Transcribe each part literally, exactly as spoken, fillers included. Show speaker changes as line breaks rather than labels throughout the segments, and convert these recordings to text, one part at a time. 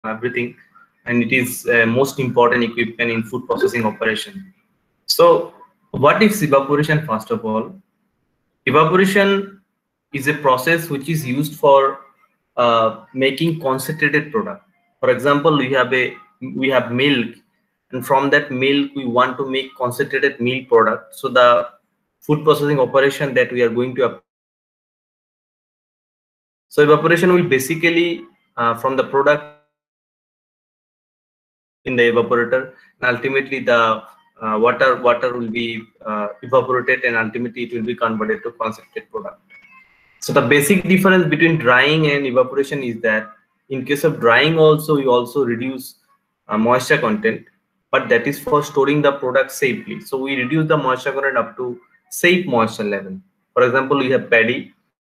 everything, and it is uh, most important equipment in food processing operation. So what is evaporation? First of all, evaporation is a process which is used for uh, making concentrated product. For example, we have a we have milk, and from that milk we want to make concentrated milk product. So the food processing operation that we are going to apply. So evaporation will basically uh, from the product in the evaporator, and ultimately the uh, water water will be uh, evaporated, and ultimately it will be converted to concentrated product. So the basic difference between drying and evaporation is that in case of drying also you also reduce uh, moisture content, but that is for storing the product safely. So we reduce the moisture content up to safe moisture level. For example, we have paddy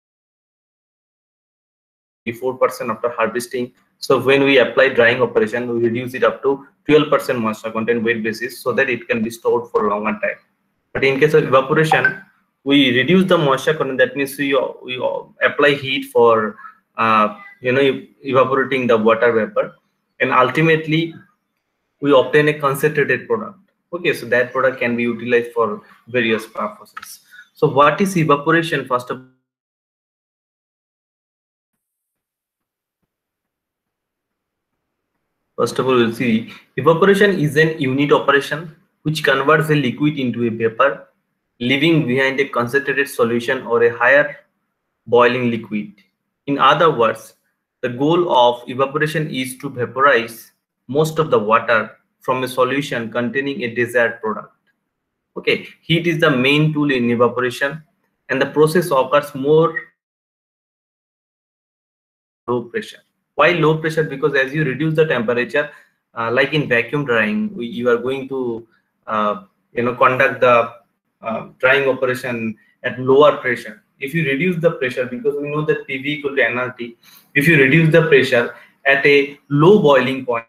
four percent after harvesting. So when we apply drying operation, we reduce it up to twelve percent moisture content weight basis so that it can be stored for a longer time. But in case of evaporation, we reduce the moisture content. That means we, we apply heat for uh, you know evaporating the water vapor, and ultimately we obtain a concentrated product. Okay, so that product can be utilized for various purposes. So what is evaporation? First of all, First of all, we'll see evaporation is an unit operation which converts a liquid into a vapor, leaving behind a concentrated solution or a higher boiling liquid. In other words, the goal of evaporation is to vaporize most of the water from a solution containing a desired product. Okay, heat is the main tool in evaporation, and the process occurs more low pressure. Why low pressure? Because as you reduce the temperature, uh, like in vacuum drying, we, you are going to uh, you know conduct the uh, drying operation at lower pressure. If you reduce the pressure, because we know that P V equal to N R T, if you reduce the pressure at a low boiling point,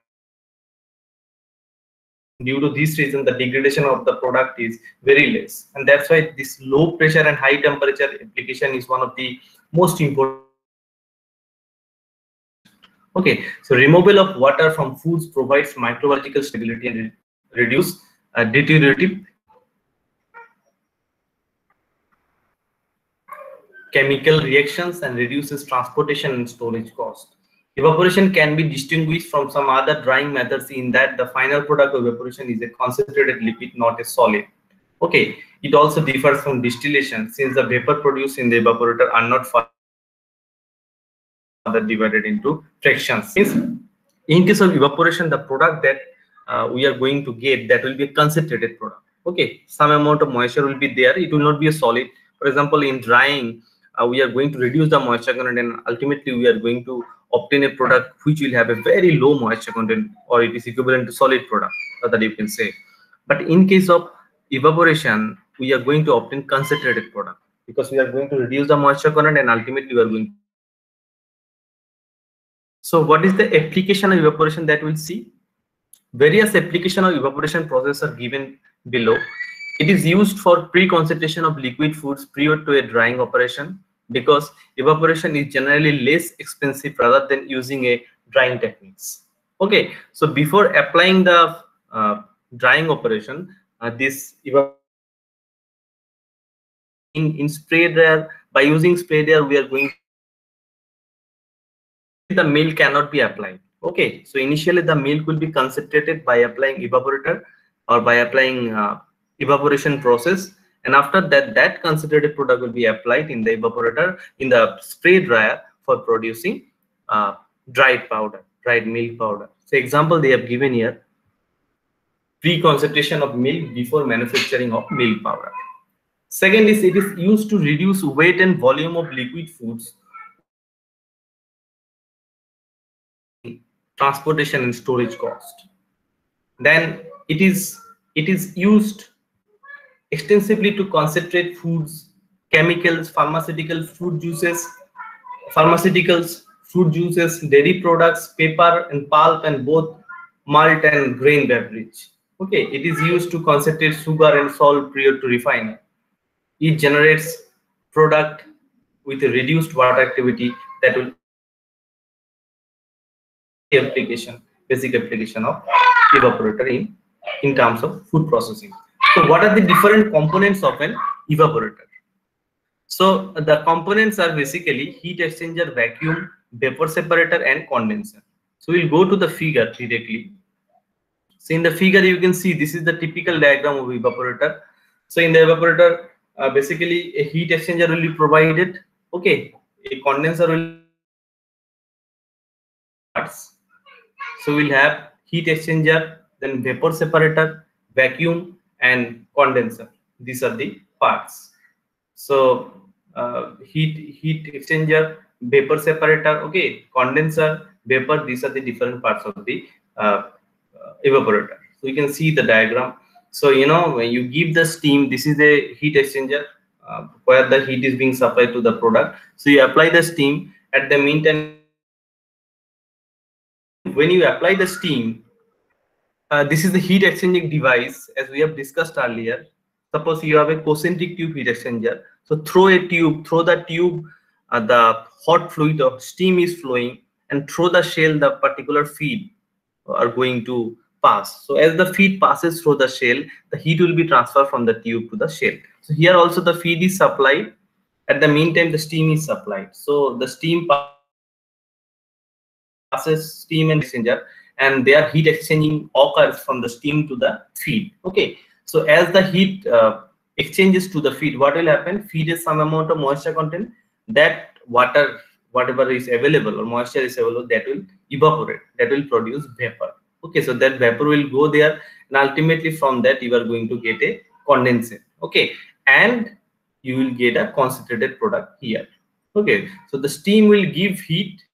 due to this reason the degradation of the product is very less, and that's why this low pressure and high temperature application is one of the most important. Okay, so removal of water from foods provides microbiological stability and re reduce uh, deteriorative chemical reactions and reduces transportation and storage cost. Evaporation can be distinguished from some other drying methods in that the final product of evaporation is a concentrated liquid, not a solid. Okay, it also differs from distillation since the vapor produced in the evaporator are not further divided into fractions. In case of evaporation, the product that uh, we are going to get, that will be a concentrated product. Okay, some amount of moisture will be there, it will not be a solid. For example, in drying, uh, we are going to reduce the moisture content, and ultimately we are going to obtain a product which will have a very low moisture content, or it is equivalent to solid product, that you can say. But in case of evaporation, we are going to obtain concentrated product because we are going to reduce the moisture content, and ultimately we are going to. So what is the application of evaporation that we'll see? Various application of evaporation process are given below. It is used for pre-concentration of liquid foods prior to a drying operation because evaporation is generally less expensive rather than using a drying techniques. Okay, so before applying the uh, drying operation, uh, this evaporation in, in spray dryer, by using spray dryer, we are going the milk cannot be applied. Okay, so initially the milk will be concentrated by applying evaporator or by applying uh, evaporation process, and after that that concentrated product will be applied in the evaporator in the spray dryer for producing uh, dried powder, dried milk powder. So example they have given here, pre-concentration of milk before manufacturing of milk powder. Second is it is used to reduce weight and volume of liquid foods, transportation and storage cost. Then it is it is used extensively to concentrate foods, chemicals, pharmaceutical fruit juices, pharmaceuticals, fruit juices, dairy products, paper and pulp, and both malt and grain beverage. Okay, it is used to concentrate sugar and salt prior to refining. It generates product with a reduced water activity that will application, basic application of evaporator in, in terms of food processing. So what are the different components of an evaporator? So the components are basically heat exchanger, vacuum, vapor separator, and condenser. So we'll go to the figure directly. So in the figure, you can see this is the typical diagram of evaporator. So in the evaporator, uh, basically a heat exchanger will be provided. Okay, a condenser will. So we'll have heat exchanger, then vapor separator, vacuum, and condenser. These are the parts. So uh, heat heat exchanger, vapor separator, okay, condenser, vapor. These are the different parts of the uh, uh, evaporator. So you can see the diagram. So you know when you give the steam, this is a heat exchanger uh, where the heat is being supplied to the product. So you apply the steam. At the meantime, when you apply the steam, uh, this is the heat exchanging device as we have discussed earlier. Suppose you have a concentric tube heat exchanger. So throw a tube, throw the tube, uh, the hot fluid or steam is flowing, and through the shell, the particular feed are going to pass. So as the feed passes through the shell, the heat will be transferred from the tube to the shell. So here also the feed is supplied. At the meantime, the steam is supplied. So the steam passes steam and exchanger, and their heat exchanging occurs from the steam to the feed. Okay. So as the heat uh, exchanges to the feed, what will happen? Feed is some amount of moisture content. That water, whatever is available or moisture is available, that will evaporate. That will produce vapor. Okay, so that vapor will go there, and ultimately from that you are going to get a condensate. Okay, and you will get a concentrated product here. Okay, so the steam will give heat,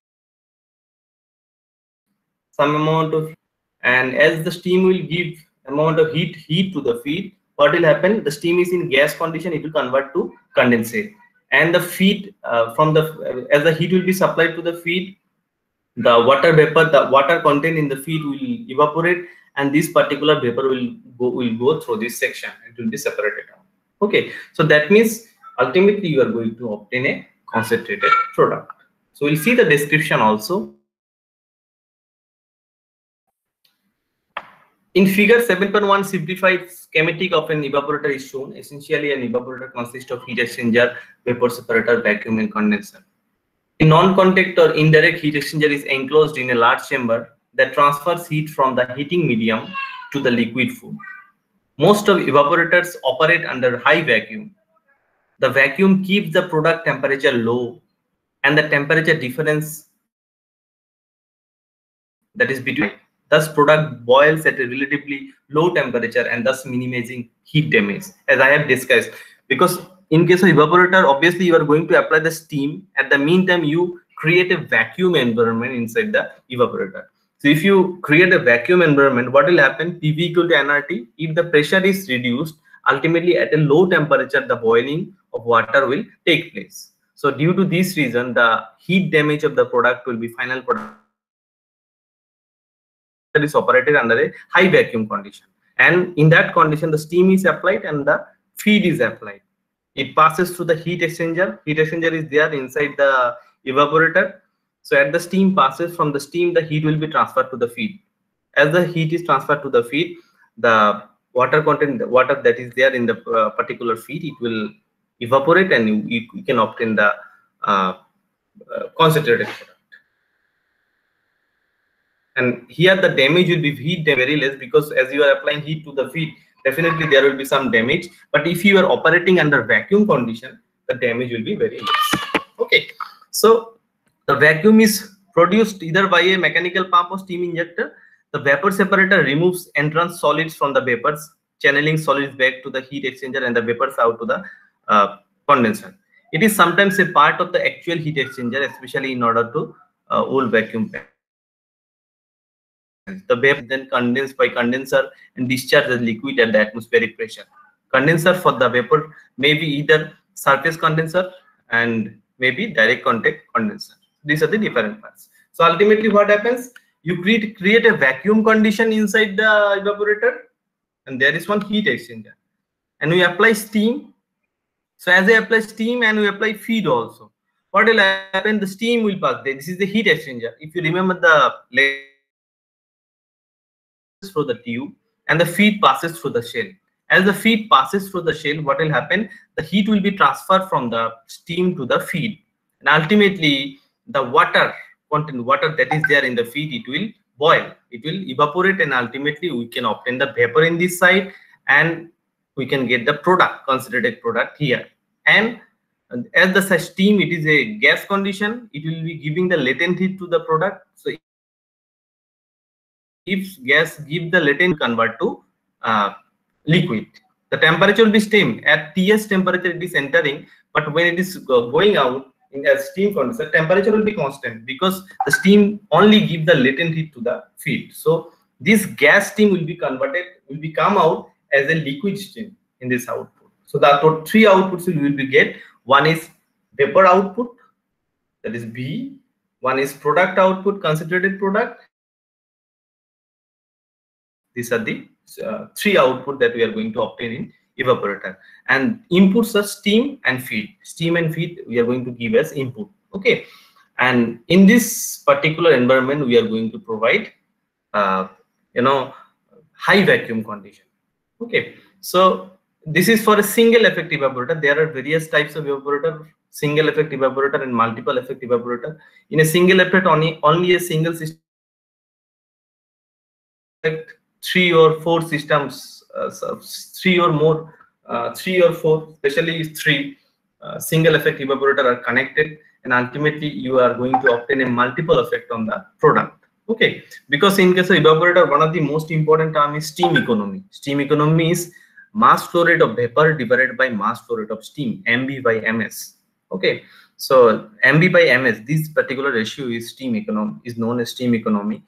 some amount of, and as the steam will give amount of heat heat to the feed, what will happen? The steam is in gas condition, it will convert to condensate, and the feed uh, from the uh, as the heat will be supplied to the feed, the water vapor, the water content in the feed will evaporate, and this particular vapor will go will go through this section. It will be separated out. Okay, so that means ultimately you are going to obtain a concentrated product. So we'll see the description also. In figure seven point one, simplified schematic of an evaporator is shown. Essentially, an evaporator consists of heat exchanger, vapor separator, vacuum, and condenser. A non-contact or indirect heat exchanger is enclosed in a large chamber that transfers heat from the heating medium to the liquid food. Most of evaporators operate under high vacuum. The vacuum keeps the product temperature low, and the temperature difference, that is between, thus product boils at a relatively low temperature and thus minimizing heat damage, as I have discussed. Because in case of evaporator, obviously you are going to apply the steam. At the meantime, you create a vacuum environment inside the evaporator. So if you create a vacuum environment, what will happen? P V equal to N R T. If the pressure is reduced, ultimately at a low temperature, the boiling of water will take place. So due to this reason, the heat damage of the product will be final product that is operated under a high vacuum condition. And in that condition, the steam is applied and the feed is applied. It passes through the heat exchanger. Heat exchanger is there inside the evaporator. So as the steam passes from the steam, the heat will be transferred to the feed. As the heat is transferred to the feed, the water content, the water that is there in the uh, particular feed, it will evaporate, and you, you can obtain the uh, uh, concentrated product. And here the damage will be heat very less, because as you are applying heat to the feed, definitely there will be some damage. But if you are operating under vacuum condition, the damage will be very less. Okay, so the vacuum is produced either by a mechanical pump or steam injector. The vapor separator removes entrance solids from the vapors, channeling solids back to the heat exchanger and the vapors out to the uh, condenser. It is sometimes a part of the actual heat exchanger, especially in order to uh, hold vacuum pack. The vapor then condensed by condenser and discharge the liquid at the atmospheric pressure. Condenser for the vapor may be either surface condenser and maybe direct contact condenser. These are the different parts. So ultimately what happens? You create, create a vacuum condition inside the evaporator, and there is one heat exchanger. And we apply steam. So as I apply steam and we apply feed also. what will happen? The steam will pass. This is the heat exchanger. If you remember the through the tube and the feed passes through the shell. As the feed passes through the shell, what will happen? The heat will be transferred from the steam to the feed, and ultimately the water content, water that is there in the feed, it will boil, it will evaporate, and ultimately we can obtain the vapor in this side, and we can get the product, concentrated product here. And as the steam, it is a gas condition, it will be giving the latent heat to the product. So if gas give the latent, convert to uh, liquid, the temperature will be same. At T S temperature it is entering, but when it is going out in a steam condenser, temperature will be constant, because the steam only give the latent heat to the feed. So this gas steam will be converted, will be come out as a liquid steam in this output. So the three outputs we will be get. One is vapor output, that is B. One is product output, concentrated product. These are the uh, three output that we are going to obtain in evaporator. And inputs are steam and feed. Steam and feed we are going to give as input. Okay. And in this particular environment, we are going to provide, uh, you know, high vacuum condition. Okay. So this is for a single effect evaporator. There are various types of evaporator: single effect evaporator and multiple effect evaporator. In a single effect, only only a single system, three or four systems, uh, so three or more, uh, three or four, especially three uh, single effect evaporator are connected, and ultimately you are going to obtain a multiple effect on the product. Okay, because in case of evaporator, one of the most important term is steam economy. Steam economy is mass flow rate of vapor divided by mass flow rate of steam, M B by M S. Okay, so M B by M S, this particular ratio is steam economy, is known as steam economy.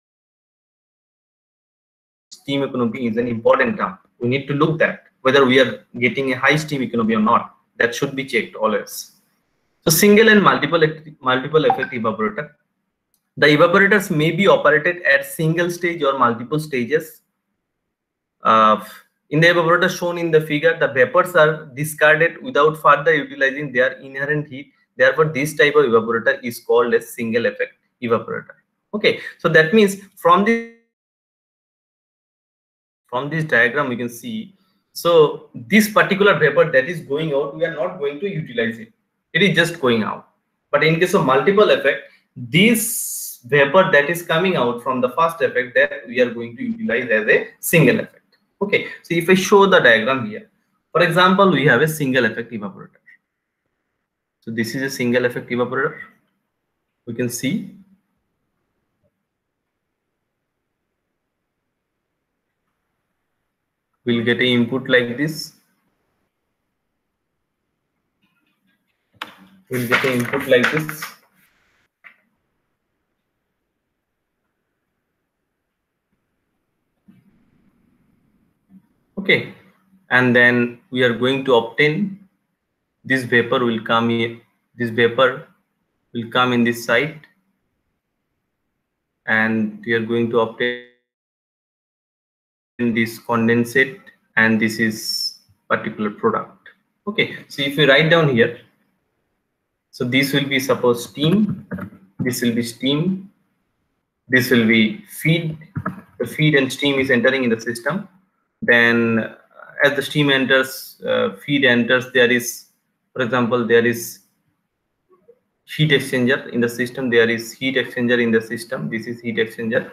Steam economy is an important term. We need to look at whether we are getting a high steam economy or not. That should be checked always. So single and multiple multiple effect evaporator. The evaporators may be operated at single stage or multiple stages. Uh, in the evaporator shown in the figure, the vapors are discarded without further utilizing their inherent heat. Therefore, this type of evaporator is called a single effect evaporator. Okay, so that means from this from this diagram we can see, so this particular vapor that is going out, we are not going to utilize it, it is just going out. But in case of multiple effect, this vapor that is coming out from the first effect, that we are going to utilize as a single effect. Okay, so if I show the diagram here, for example, we have a single effect evaporator. So this is a single effect evaporator. We can see we'll get an input like this. We'll get an input like this. Okay, and then we are going to obtain this vapor will come here. This vapor will come in this side, and we are going to obtain this condensate, and this is particular product. Okay, so if we write down here, so this will be suppose steam, this will be steam, this will be feed. The feed and steam is entering in the system. Then uh, as the steam enters, uh, feed enters, there is, for example, there is heat exchanger in the system. There is heat exchanger in the system. This is heat exchanger.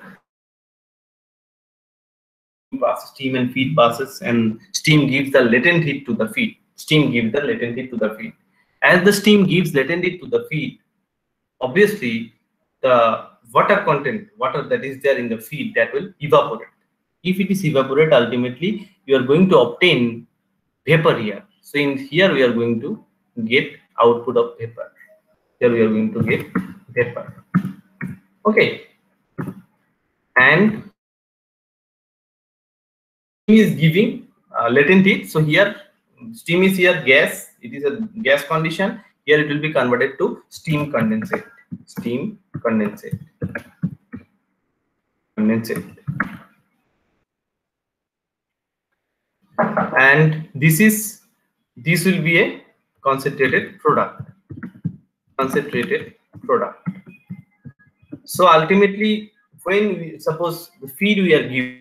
Steam and feed passes, and steam gives the latent heat to the feed. Steam gives the latent heat to the feed. As the steam gives latent heat to the feed, obviously the water content, water that is there in the feed, that will evaporate. If it is evaporate, ultimately you are going to obtain vapor here. So in here we are going to get output of vapor. Here we are going to get vapor. Okay, and is giving uh, latent heat. So here steam is here gas, it is a gas condition. Here it will be converted to steam condensate. Steam condensate. Condensate. And this is this will be a concentrated product. concentrated product. So ultimately, when we suppose the feed we are giving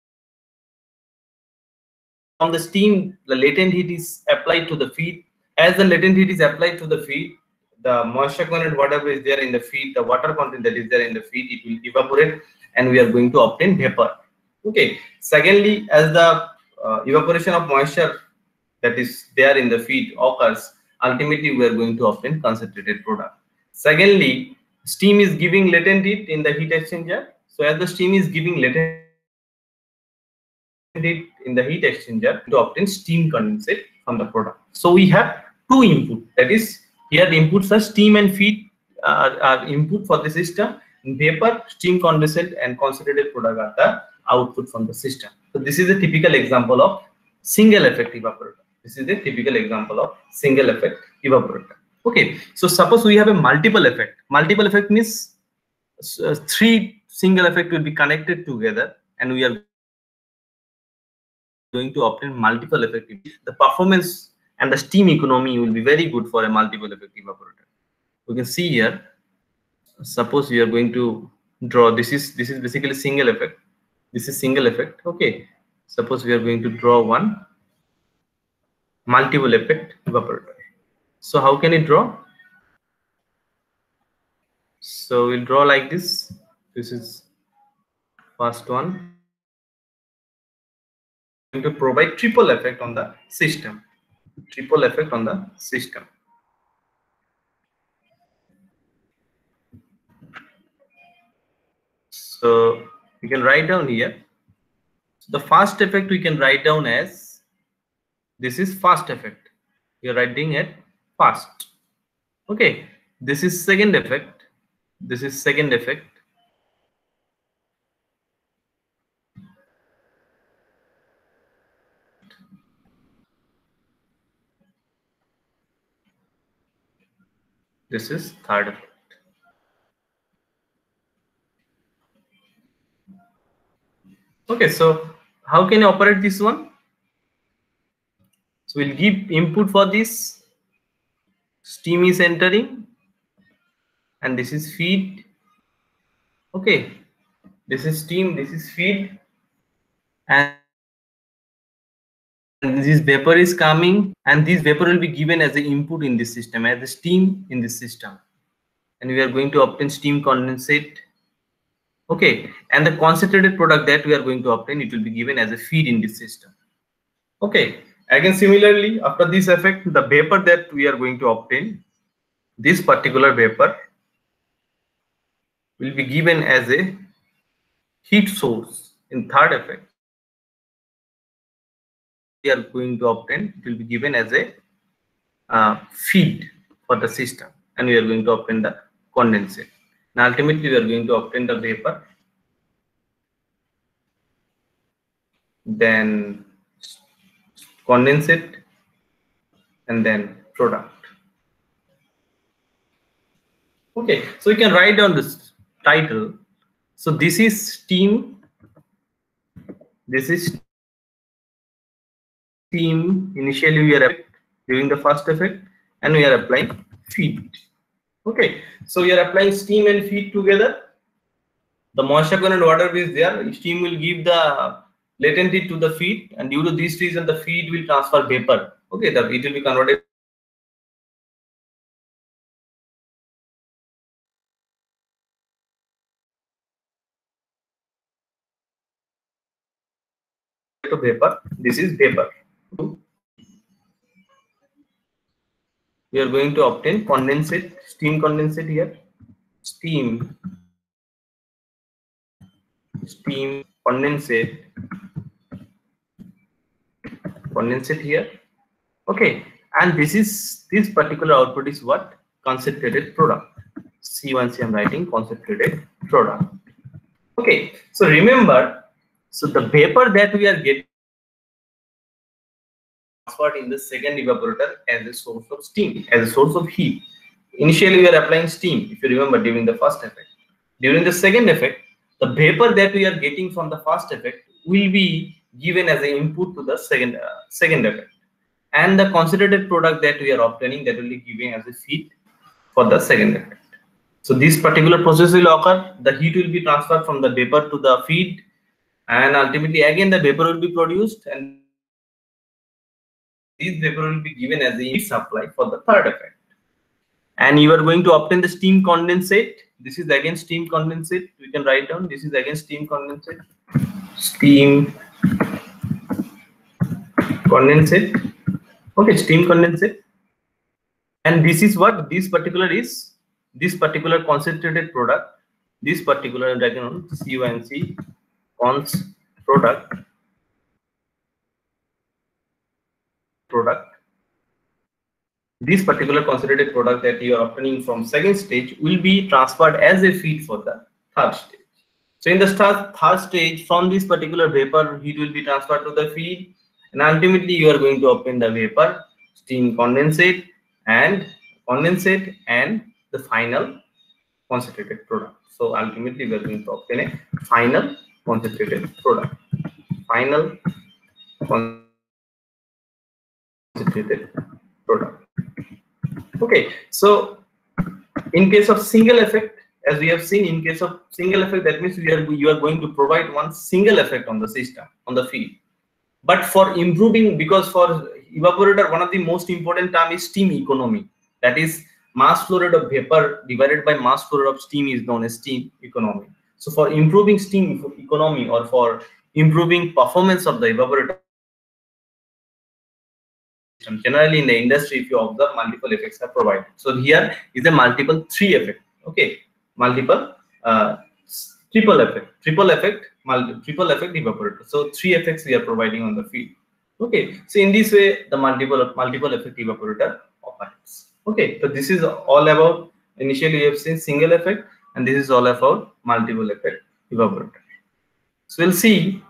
from the steam, the latent heat is applied to the feed. As the latent heat is applied to the feed, the moisture content, whatever is there in the feed, the water content that is there in the feed, it will evaporate, and we are going to obtain vapor. Okay. Secondly, as the uh, evaporation of moisture that is there in the feed occurs, ultimately we are going to obtain concentrated product. Secondly, steam is giving latent heat in the heat exchanger. So as the steam is giving latent heat in the heat exchanger to obtain steam condensate from the product. So we have two input, that is here the inputs are steam and feed uh, are input for the system. Vapor, steam condensate and concentrated product are the output from the system. So this is a typical example of single effect evaporator. This is a typical example of single effect evaporator. Okay, so suppose we have a multiple effect. Multiple effect means uh, three single effect will be connected together, and we are going to obtain multiple effect. The performance and the steam economy will be very good for a multiple effect evaporator. We can see here. Suppose we are going to draw. This is this is basically single effect. This is single effect. Okay. Suppose we are going to draw one multiple effect evaporator. So how can it draw? So we'll draw like this. This is first one. Going to provide triple effect on the system. Triple effect on the system. So we can write down here. So the first effect we can write down as this is first effect. We are writing it first. Okay. This is second effect. This is second effect. This is third effect. Okay, so how can you operate this one? So we'll give input for this. Steam is entering, and this is feed. Okay, this is steam, this is feed, and this vapor is coming, and this vapor will be given as the input in this system, as the steam in this system, and we are going to obtain steam condensate. Okay, and the concentrated product that we are going to obtain, it will be given as a feed in this system. Okay, again similarly, after this effect, the vapor that we are going to obtain, this particular vapor will be given as a heat source in third effect. We are going to obtain, it will be given as a uh, feed for the system, and we are going to obtain the condensate. Now ultimately we are going to obtain the vapor, then condensate, and then product. Okay, so you can write down this title. So this is steam, this is steam. Initially we are during the first effect, and we are applying feed. Okay, so we are applying steam and feed together. The moisture content water is there. Steam will give the latent heat to the feed, and due to this reason, the feed will transfer vapor. Okay, that it will be converted to vapor. This is vapor. We are going to obtain condensate, steam condensate here. Steam, steam condensate, condensate here. Okay, and this is this particular output is what? Concentrated product. C one C I'm writing concentrated product. Okay, so remember, so the vapor that we are getting transferred in the second evaporator as a source of steam, as a source of heat. Initially we are applying steam, if you remember, during the first effect. During the second effect, the vapor that we are getting from the first effect will be given as an input to the second uh, second effect, and the concentrated product that we are obtaining, that will be given as a feed for the second effect. So this particular process will occur. The heat will be transferred from the vapor to the feed, and ultimately again the vapor will be produced, and this vapor will be given as a heat supply for the third effect. And you are going to obtain the steam condensate. This is again steam condensate. We can write down this is again steam condensate. Steam condensate. Okay, steam condensate. And this is what this particular is. This particular concentrated product. This particular diagram C O N C cons product. Product. This particular concentrated product that you are obtaining from second stage will be transferred as a feed for the third stage. So in the third stage, from this particular vapor, heat will be transferred to the feed, and ultimately you are going to obtain the vapor, steam condensate, and condensate, and the final concentrated product. So ultimately we are going to obtain a final concentrated product. Final concentrated product. Okay, so in case of single effect, as we have seen, in case of single effect, that means we are you are going to provide one single effect on the system, on the feed. But for improving, because for evaporator, one of the most important term is steam economy. That is, mass flow rate of vapor divided by mass flow rate of steam is known as steam economy. So for improving steam economy, or for improving performance of the evaporator, generally in the industry, if you observe, multiple effects are provided. So here is a multiple three effect. Okay, multiple uh, triple effect, triple effect, multi, triple effect evaporator. So three effects we are providing on the field. Okay, so in this way, the multiple multiple effect evaporator operates. Okay, so this is all about, initially you have seen single effect, and this is all about multiple effect evaporator. So we'll see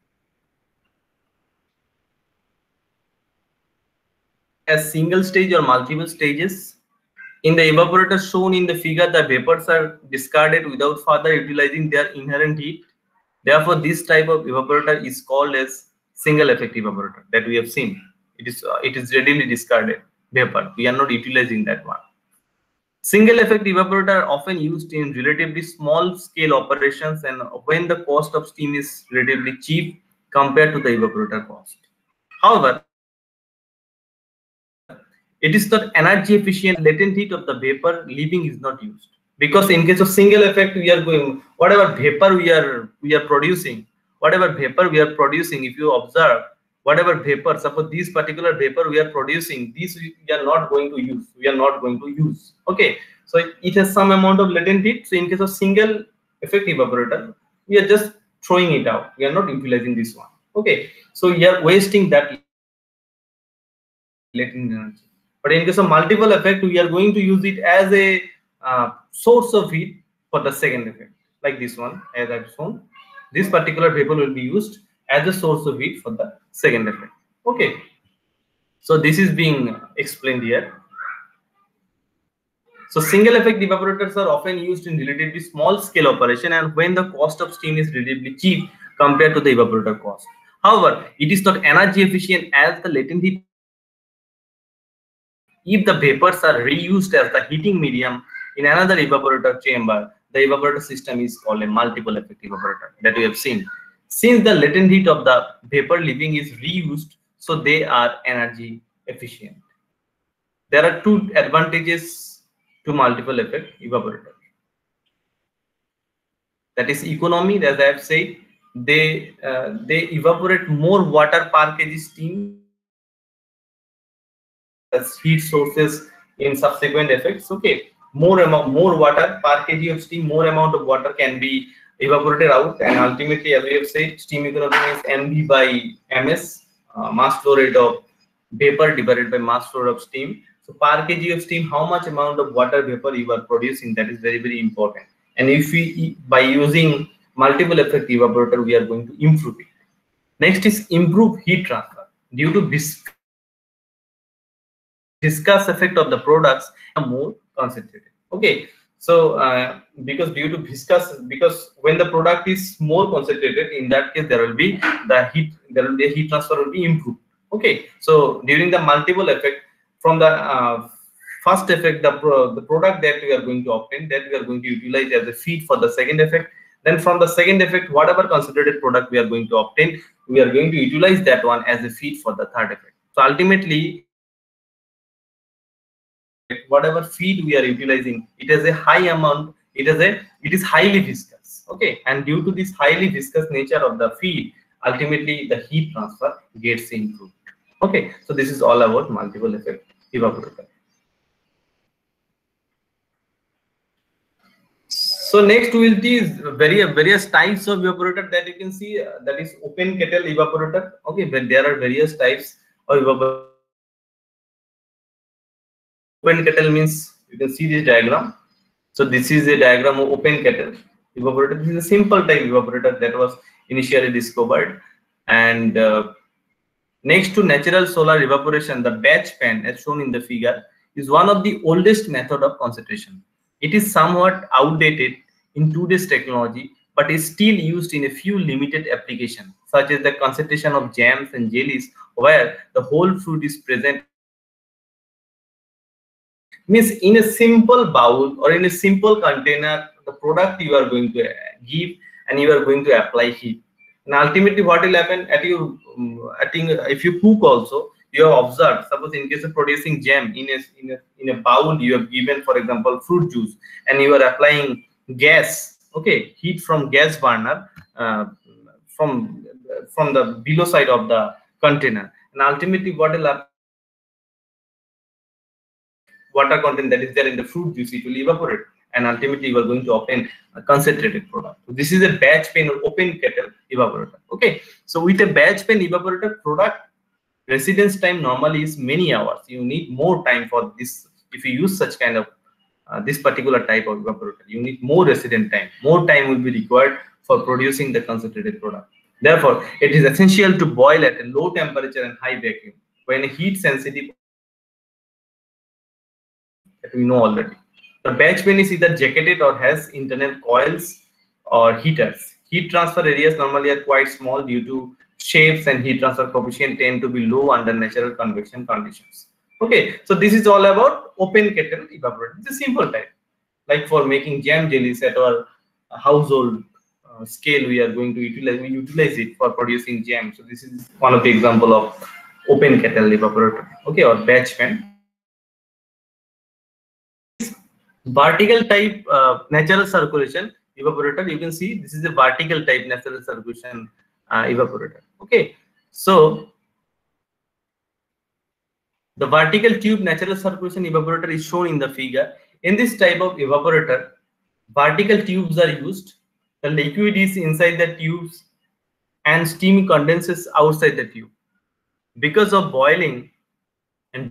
as single stage or multiple stages. In the evaporator shown in the figure, the vapors are discarded without further utilizing their inherent heat. Therefore, this type of evaporator is called as single effect evaporator that we have seen. It is uh, it is readily discarded vapor. We are not utilizing that one. Single effect evaporator are often used in relatively small scale operations, and when the cost of steam is relatively cheap compared to the evaporator cost. However, it is not energy efficient. Latent heat of the vapor leaving is not used, because in case of single effect, we are going whatever vapor we are we are producing, whatever vapor we are producing. If you observe, whatever vapor, suppose this particular vapor we are producing, this we are not going to use. We are not going to use. Okay, so it has some amount of latent heat. So in case of single effect evaporator, we are just throwing it out. We are not utilizing this one. Okay, so we are wasting that latent energy. But in case of multiple effect, we are going to use it as a uh, source of heat for the second effect, like this one, as I've shown. This particular vapor will be used as a source of heat for the second effect. Okay, so this is being explained here. So single effect evaporators are often used in relatively small scale operation, and when the cost of steam is relatively cheap compared to the evaporator cost. However, it is not energy efficient as the latent heat. If the vapors are reused as the heating medium in another evaporator chamber, the evaporator system is called a multiple effect evaporator that we have seen. Since the latent heat of the vapor leaving is reused, so they are energy efficient. There are two advantages to multiple effect evaporator. That is economy, as I have said, they uh, they evaporate more water per kg steam as heat sources in subsequent effects. Okay, more amount, more water per kg of steam, more amount of water can be evaporated out, and ultimately, as we have said, steam economy is M V by M S, uh, mass flow rate of vapor divided by mass flow rate of steam. So per kg of steam, how much amount of water vapor you are producing, that is very very important. And if we, by using multiple effect evaporator, we are going to improve it. Next is improve heat transfer due to vis viscous effect of the products are more concentrated. Okay, so uh, because due to viscous, because when the product is more concentrated, in that case there will be the heat, there will be a heat transfer will be improved. Okay, so during the multiple effect, from the uh, first effect, the, pro the product that we are going to obtain, that we are going to utilize as a feed for the second effect. Then from the second effect, whatever concentrated product we are going to obtain, we are going to utilize that one as a feed for the third effect. So ultimately, whatever feed we are utilizing, it has a high amount, it is a it is highly viscous. Okay, and due to this highly viscous nature of the feed, ultimately the heat transfer gets improved. Okay, so this is all about multiple effect evaporator. So next we will see various various types of evaporator that you can see, uh, that is open kettle evaporator. Okay, but there are various types of evaporator. Open kettle means, you can see this diagram. So this is a diagram of open kettle evaporator. This is a simple type evaporator that was initially discovered. And uh, next to natural solar evaporation, the batch pan, as shown in the figure, is one of the oldest method of concentration. It is somewhat outdated in today's technology, but is still used in a few limited applications, such as the concentration of jams and jellies, where the whole fruit is present. Means in a simple bowl or in a simple container, the product you are going to give, and you are going to apply heat. And ultimately, what will happen at you? Um, I think if you cook also, you have observed. Suppose in case of producing jam in a in a in a bowl, you have given, for example, fruit juice, and you are applying gas. Okay, heat from gas burner uh, from from the below side of the container, and ultimately, what will happen? Water content that is there in the fruit juice, it will evaporate, and ultimately you are going to obtain a concentrated product. So this is a batch pan or open kettle evaporator. Okay, so with a batch pan evaporator, product residence time normally is many hours. You need more time for this. If you use such kind of uh, this particular type of evaporator, you need more resident time. More time will be required for producing the concentrated product. Therefore, it is essential to boil at a low temperature and high vacuum. When a heat sensitive, that we know already. The batch pan is either jacketed or has internal coils or heaters. Heat transfer areas normally are quite small due to shapes, and heat transfer coefficient tend to be low under natural convection conditions. Okay, so this is all about open kettle evaporator. It's a simple type, like for making jam jellies at our household uh, scale, we are going to utilize we utilize it for producing jam. So this is one of the example of open kettle evaporator. Okay, or batch pan. Vertical type uh, natural circulation evaporator, you can see this is a vertical type natural circulation uh, evaporator. Okay, so the vertical tube natural circulation evaporator is shown in the figure. In this type of evaporator, vertical tubes are used. The liquid is inside the tubes and steam condenses outside the tube. Because of boiling and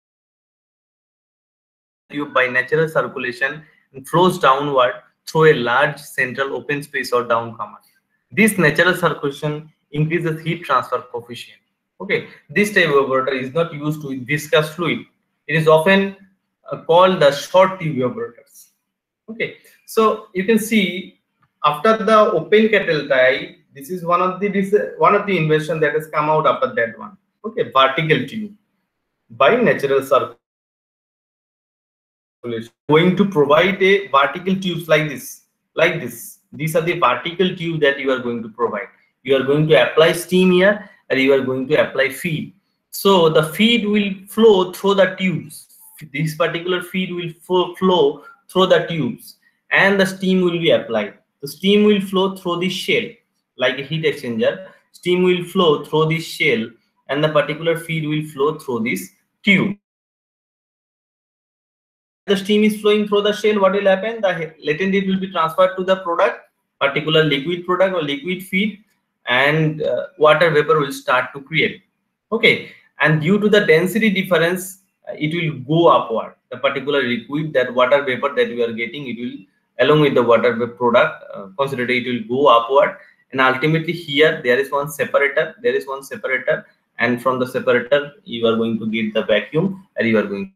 tube by natural circulation and flows downward through a large central open space or downcomer. This natural circulation increases heat transfer coefficient. Okay, this type of evaporator is not used with viscous fluid. It is often uh, called the short tube evaporators. Okay, so you can see after the open kettle type, this is one of the this one of the invention that has come out after that one. Okay, vertical tube by natural circulation. Going to provide a vertical tubes like this, like this. These are the vertical tube that you are going to provide. You are going to apply steam here, and you are going to apply feed. So the feed will flow through the tubes. This particular feed will flow through the tubes, and the steam will be applied. The steam will flow through the shell like a heat exchanger. Steam will flow through this shell, and the particular feed will flow through this tube. The steam is flowing through the shell, what will happen? The latent heat will be transferred to the product, particular liquid product or liquid feed, and uh, water vapor will start to create. Okay, and due to the density difference, uh, it will go upward. The particular liquid, that water vapor that we are getting, it will, along with the water vapor product uh, concentrated, it will go upward, and ultimately here there is one separator. There is one separator, and from the separator you are going to get the vacuum, and you are going.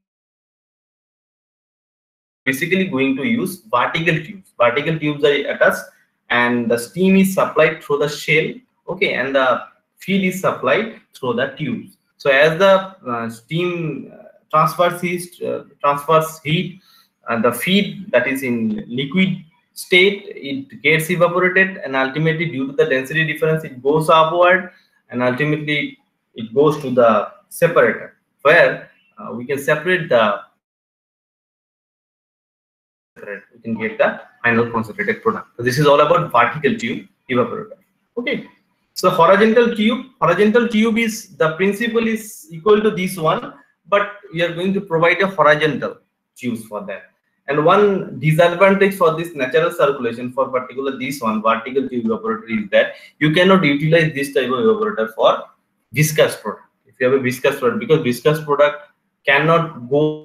Basically going to use vertical tubes. Vertical tubes are attached, and the steam is supplied through the shell. Okay, and the feed is supplied through the tubes. So as the uh, steam uh, transfers heat, uh, transfers heat, and the feed that is in liquid state, it gets evaporated, and ultimately due to the density difference, it goes upward, and ultimately it goes to the separator, where uh, we can separate the we can get the final concentrated product. So this is all about vertical tube evaporator. Okay. So horizontal tube, horizontal tube is the principle is equal to this one, but we are going to provide a horizontal tubes for that. And one disadvantage for this natural circulation for particular this one vertical tube evaporator is that you cannot utilize this type of evaporator for viscous product. If you have a viscous product, because viscous product cannot go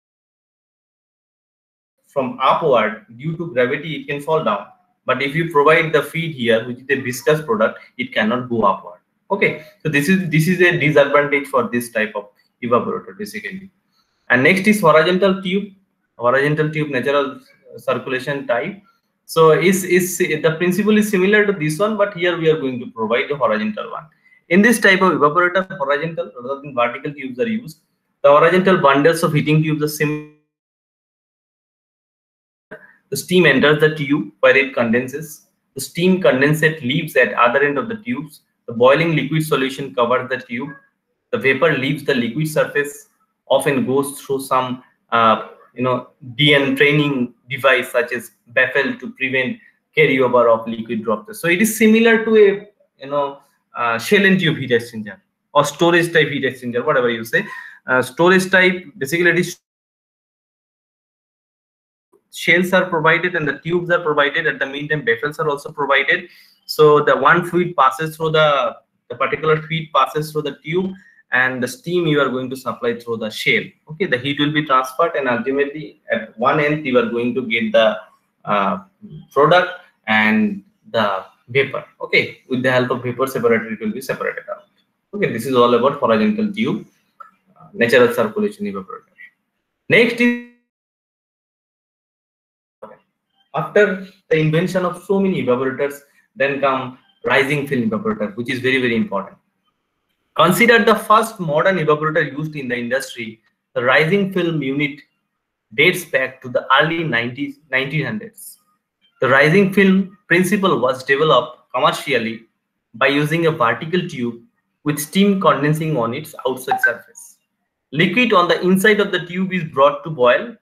from upward due to gravity, it can fall down. But if you provide the feed here, which is a viscous product, it cannot go upward. Okay, so this is this is a disadvantage for this type of evaporator basically. And next is horizontal tube, horizontal tube natural circulation type. So is is the principle is similar to this one, but here we are going to provide a horizontal one. In this type of evaporator, horizontal rather than vertical tubes are used. The horizontal bundles of heating tubes are similar. The steam enters the tube where it condenses. The steam condensate leaves at other end of the tubes. The boiling liquid solution covers the tube. The vapor leaves the liquid surface, often goes through some uh, you know de-entraining device such as baffle to prevent carryover of liquid droplets. So it is similar to a you know uh, shell and tube heat exchanger or storage type heat exchanger, whatever you say. Uh, storage type basically it is shells are provided and the tubes are provided. At the meantime, baffles are also provided. So the one fluid passes through the, the particular fluid passes through the tube, and the steam you are going to supply through the shell. Okay, the heat will be transferred, and ultimately at one end you are going to get the uh, product and the vapor. Okay, with the help of vapor separator, it will be separated out. Okay, this is all about horizontal tube, uh, natural circulation evaporator. Next is after the invention of so many evaporators, then come rising film evaporator, which is very, very important. Considered the first modern evaporator used in the industry, the rising film unit dates back to the early nineties, nineteen hundreds. The rising film principle was developed commercially by using a vertical tube with steam condensing on its outside surface. Liquid on the inside of the tube is brought to boil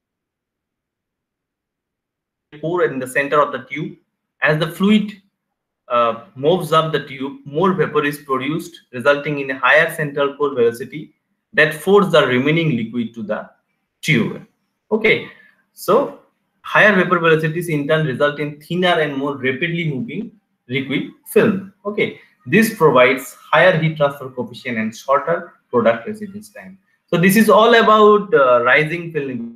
core in the center of the tube. As the fluid uh, moves up the tube, more vapor is produced, resulting in a higher central core velocity that forces the remaining liquid to the tube. Okay, so higher vapor velocities in turn result in thinner and more rapidly moving liquid film. Okay, this provides higher heat transfer coefficient and shorter product residence time. So this is all about uh, rising film.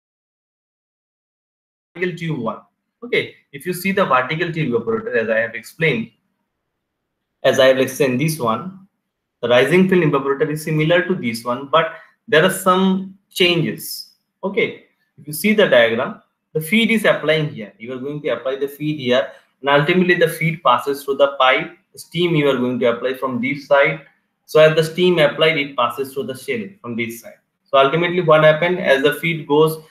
Vertical tube one. Okay, if you see the vertical tube evaporator, as I have explained, as I have explained this one, the rising film evaporator is similar to this one, but there are some changes. Okay, if you see the diagram, the feed is applying here. You are going to apply the feed here, and ultimately the feed passes through the pipe. The steam you are going to apply from this side. So as the steam applied, it passes through the shell from this side. So ultimately, what happened as the feed goes,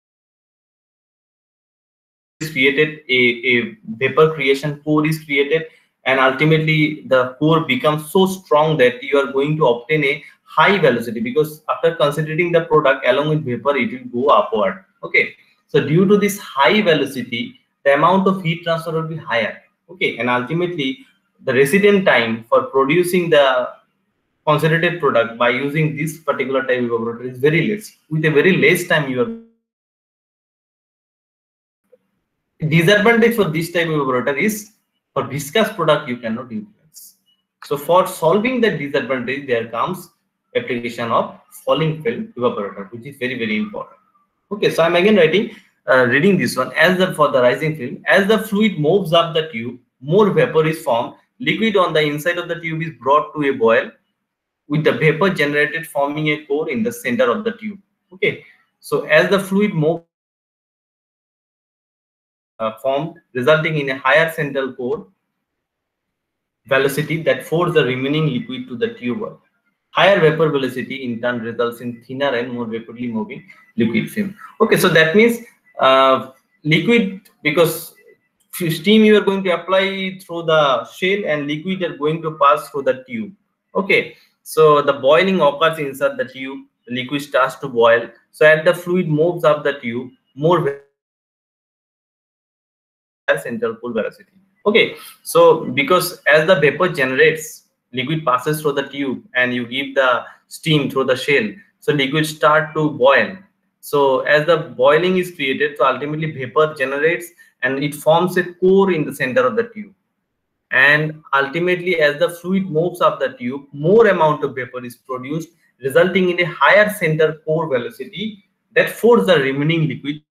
created a, a vapor creation core is created, and ultimately the core becomes so strong that you are going to obtain a high velocity, because after concentrating the product along with vapor, it will go upward. Okay, so due to this high velocity, the amount of heat transfer will be higher. Okay, and ultimately the resident time for producing the concentrated product by using this particular type of evaporator is very less. With a very less time, you are disadvantage for this type of evaporator is for viscous product you cannot utilize. So for solving that disadvantage, there comes application of falling film evaporator, which is very, very important. Okay, so I'm again writing uh, reading this one. As the for the rising film, as the fluid moves up the tube, more vapor is formed. Liquid on the inside of the tube is brought to a boil, with the vapor generated forming a core in the center of the tube. Okay, so as the fluid moves Uh, formed, resulting in a higher central core velocity that forces the remaining liquid to the tube. Higher vapor velocity in turn results in thinner and more rapidly moving liquid film. Okay, so that means uh, liquid, because steam you are going to apply through the shell and liquid are going to pass through the tube. Okay, so the boiling occurs inside the tube, the liquid starts to boil. So as the fluid moves up the tube, more central pool velocity. Okay, so because as the vapor generates, liquid passes through the tube and you give the steam through the shell, so liquid start to boil. So as the boiling is created, so ultimately vapor generates and it forms a core in the center of the tube. And ultimately, as the fluid moves up the tube, more amount of vapor is produced, resulting in a higher center core velocity that forces the remaining liquid.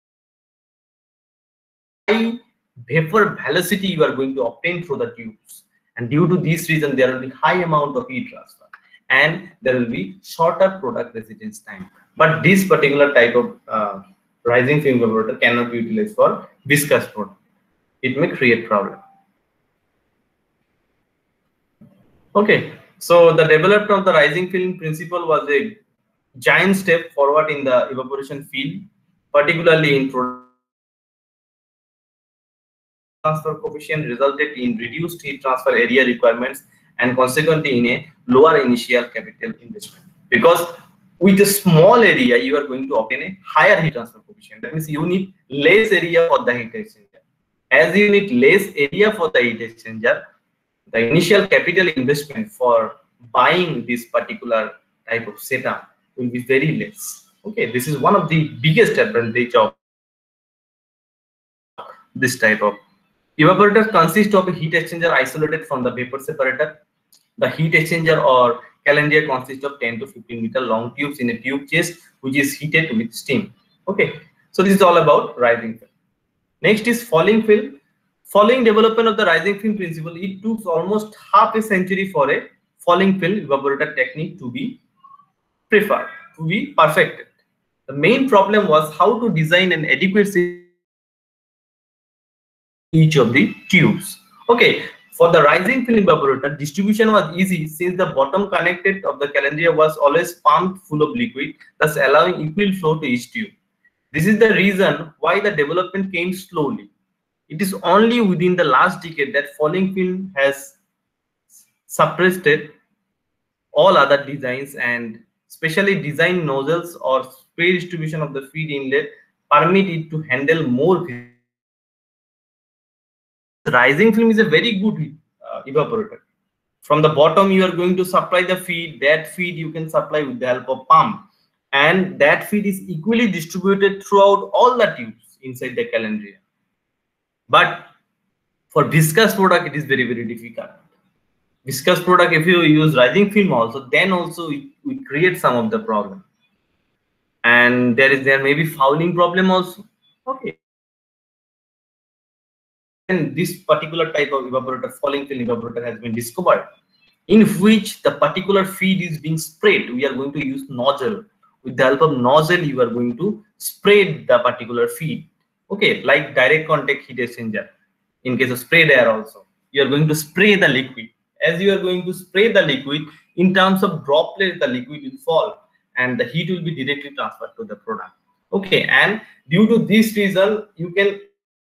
High vapor velocity you are going to obtain through the tubes, and due to this reason there will be high amount of heat transfer and there will be shorter product residence time. But this particular type of uh, rising film evaporator cannot be utilized for viscous product. It may create problem. Okay, so the development of the rising film principle was a giant step forward in the evaporation field, particularly in product transfer coefficient resulted in reduced heat transfer area requirements and consequently in a lower initial capital investment. Because with a small area, you are going to obtain a higher heat transfer coefficient. That means you need less area for the heat exchanger. As you need less area for the heat exchanger, the initial capital investment for buying this particular type of setup will be very less. Okay, this is one of the biggest advantage of this type of evaporator. Consists of a heat exchanger isolated from the vapor separator. The heat exchanger or calandria consists of ten to fifteen meter long tubes in a tube chest which is heated with steam. Okay, so this is all about rising film. Next is falling film. Following development of the rising film principle, it took almost half a century for a falling film evaporator technique to be preferred, to be perfected. The main problem was how to design an adequate system each of the tubes. Okay, for the rising film evaporator, distribution was easy since the bottom connected of the calandria was always pumped full of liquid, thus allowing equal flow to each tube. This is the reason why the development came slowly. It is only within the last decade that falling film has suppressed all other designs, and specially design nozzles or spray distribution of the feed inlet permit it to handle more. Rising film is a very good uh, evaporator. From the bottom you are going to supply the feed. That feed you can supply with the help of pump, and that feed is equally distributed throughout all the tubes inside the calandria. But for viscous product it is very very difficult. Viscous product, if you use rising film also, then also it will create some of the problem, and there is there may be fouling problem also. Okay, and this particular type of evaporator, falling film evaporator, has been discovered, in which the particular feed is being sprayed. We are going to use nozzle. With the help of nozzle you are going to spray the particular feed. Okay, like direct contact heat exchanger. In case of sprayed air also, you are going to spray the liquid. As you are going to spray the liquid, in terms of droplets the liquid will fall and the heat will be directly transferred to the product. Okay, and due to this reason you can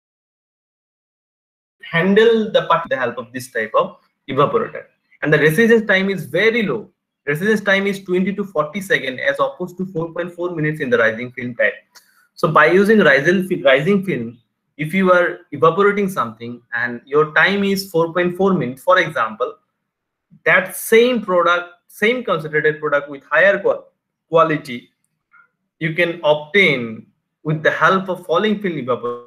handle the part with the help of this type of evaporator, and the residence time is very low. Residence time is twenty to forty seconds as opposed to four point four minutes in the rising film type. So by using rising rising film, if you are evaporating something and your time is four point four minutes, for example, that same product, same concentrated product with higher quality, you can obtain with the help of falling film evaporator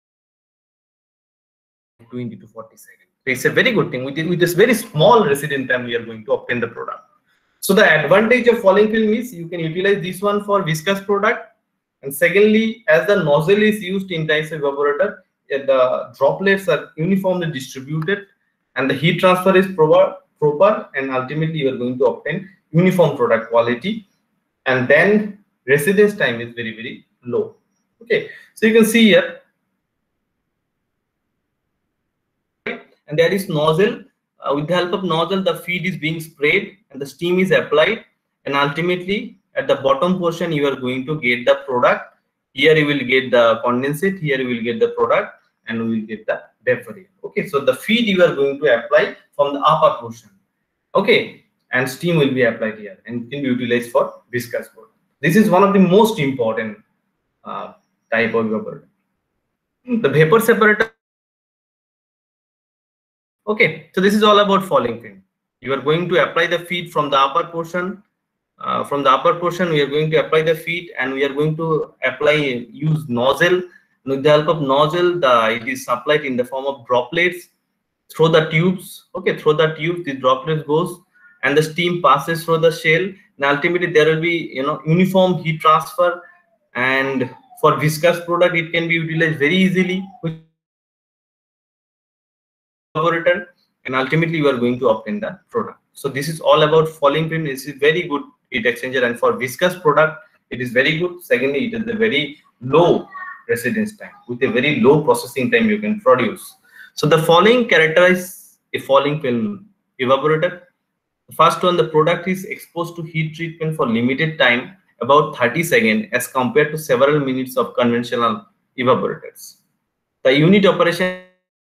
twenty to forty seconds. It's a very good thing. With, with this very small residence time, we are going to obtain the product. So the advantage of falling film is you can utilize this one for viscous product. And secondly, as the nozzle is used in types of evaporator, the droplets are uniformly distributed and the heat transfer is proper, proper and ultimately you are going to obtain uniform product quality. And then residence time is very, very low. Okay, so you can see here, and there is nozzle. uh, with the help of nozzle, the feed is being sprayed and the steam is applied, and ultimately at the bottom portion you are going to get the product. Here you will get the condensate, here you will get the product, and we will get the vapor. Okay, so the feed you are going to apply from the upper portion. Okay, and steam will be applied here and can be utilized for viscous product. This is one of the most important uh, type of evaporator. The vapor separator. Okay, so this is all about falling film. You are going to apply the feed from the upper portion. Uh, from the upper portion, we are going to apply the feed, and we are going to apply use nozzle. With the help of nozzle, the it is supplied in the form of droplets through the tubes. Okay, through the tube, the droplets goes, and the steam passes through the shell. And ultimately, there will be you know uniform heat transfer, and for viscous product, it can be utilized very easily. Evaporator, and ultimately you are going to obtain the product. So this is all about falling film. This is very good heat exchanger, and for viscous product it is very good. Secondly, it is a very low residence time. With a very low processing time you can produce. So the following characterize a falling film evaporator. First one, the product is exposed to heat treatment for limited time, about thirty seconds, as compared to several minutes of conventional evaporators. The unit operation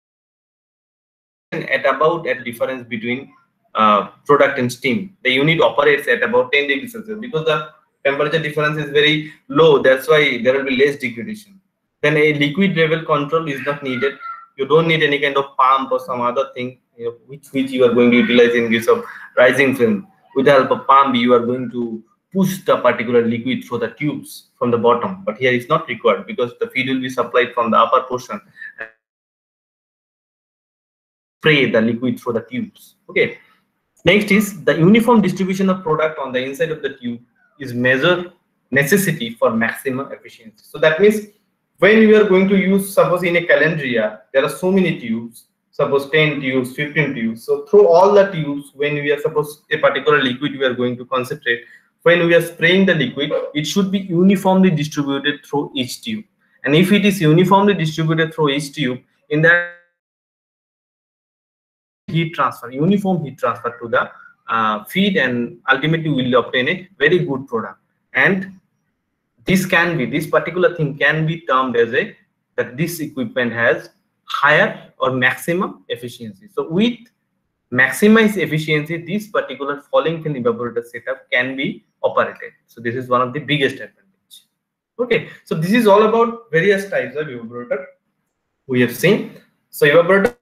at about at difference between uh, product and steam. The unit operates at about ten degrees Celsius because the temperature difference is very low. That's why there will be less degradation. Then a liquid level control is not needed. You don't need any kind of pump or some other thing, you know, which which you are going to utilize in case of rising film. With the help of pump, you are going to push the particular liquid through the tubes from the bottom. But here it's not required because the feed will be supplied from the upper portion. Spray the liquid through the tubes. Okay. Next is the uniform distribution of product on the inside of the tube is measured necessity for maximum efficiency. So that means when you are going to use, suppose in a calendar year, there are so many tubes, suppose ten tubes, fifteen tubes. So through all the tubes, when we are suppose a particular liquid we are going to concentrate, when we are spraying the liquid, it should be uniformly distributed through each tube. And if it is uniformly distributed through each tube, in that heat transfer, uniform heat transfer to the uh, feed, and ultimately we will obtain a very good product. And this can be, this particular thing can be termed as a, that this equipment has higher or maximum efficiency. So with maximize efficiency, this particular falling film evaporator setup can be operated. So this is one of the biggest advantage. Okay, so this is all about various types of evaporator we have seen. So evaporator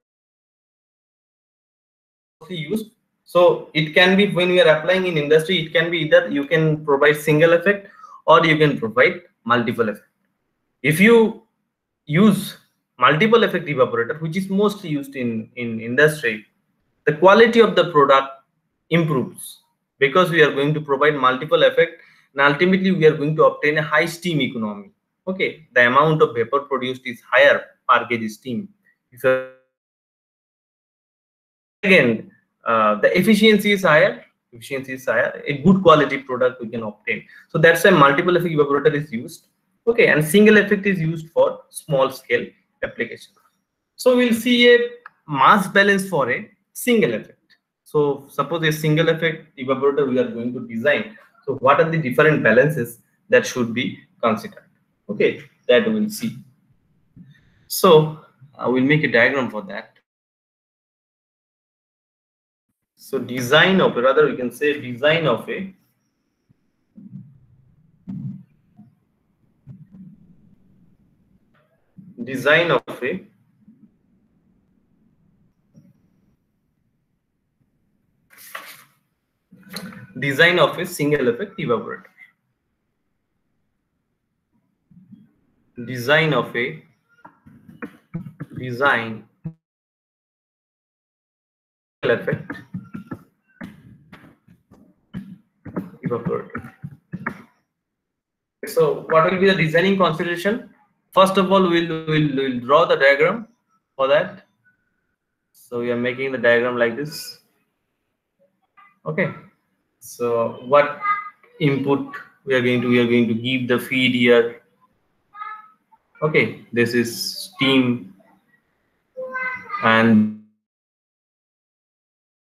used, so it can be, when we are applying in industry, it can be either you can provide single effect or you can provide multiple effect. If you use multiple effect evaporator, which is mostly used in in industry, the quality of the product improves because we are going to provide multiple effect, and ultimately we are going to obtain a high steam economy. Okay, the amount of vapor produced is higher per kg steam. If again uh, the efficiency is higher, efficiency is higher, a good quality product we can obtain. So that's why multiple effect evaporator is used. Okay, and single effect is used for small scale application. So we'll see a mass balance for a single effect. So suppose a single effect evaporator we are going to design. So what are the different balances that should be considered? Okay, that we'll see. So I uh, will make a diagram for that. So design of, rather we can say design of a design of a design of a single effect evaporator. Design of a design effect evaporator. So what will be the designing consideration? First of all, we'll, we'll, we'll draw the diagram for that. So we are making the diagram like this. Okay. So what input we are going to, we are going to give the feed here. Okay. This is steam, and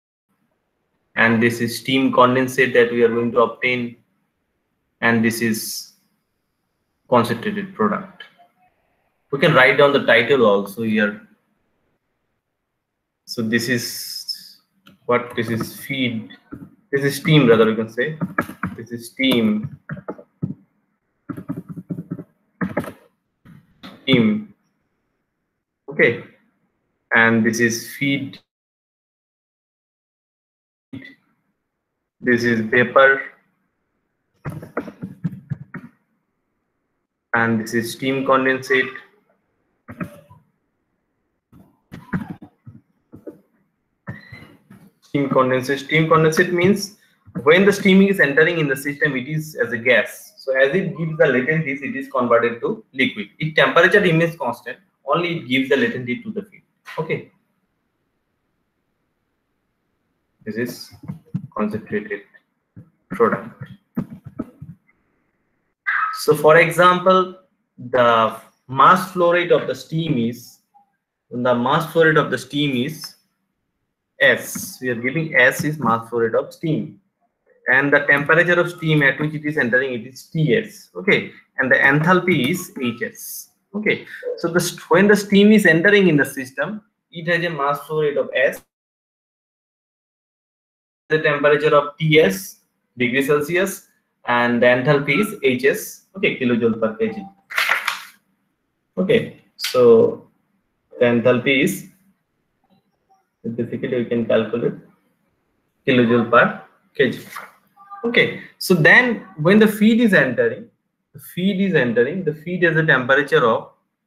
and this is steam condensate that we are going to obtain, and this is concentrated product. We can write down the title also here. So this is what this is feed, this is steam, rather you can say this is steam steam okay, and this is feed, this is vapor, and this is steam condensate. Steam condensate. Steam condensate means when the steam is entering in the system, it is as a gas. So as it gives the latent heat, it is converted to liquid. If temperature remains constant, only it gives the latent heat to the feed. Okay. This is concentrated product. So for example, the mass flow rate of the steam is, the mass flow rate of the steam is S. We are giving S is mass flow rate of steam, and the temperature of steam at which it is entering, it is T S. Okay, and the enthalpy is H S. Okay, so the when the steam is entering in the system, it has a mass flow rate of S, the temperature of T S degree Celsius, and the enthalpy is H S. Okay, kilojoule per kg. Okay, so the enthalpy is, difficult, we can calculate kilojoule per kg. Okay, so then when the feed is entering, the feed is entering, the feed has a temperature of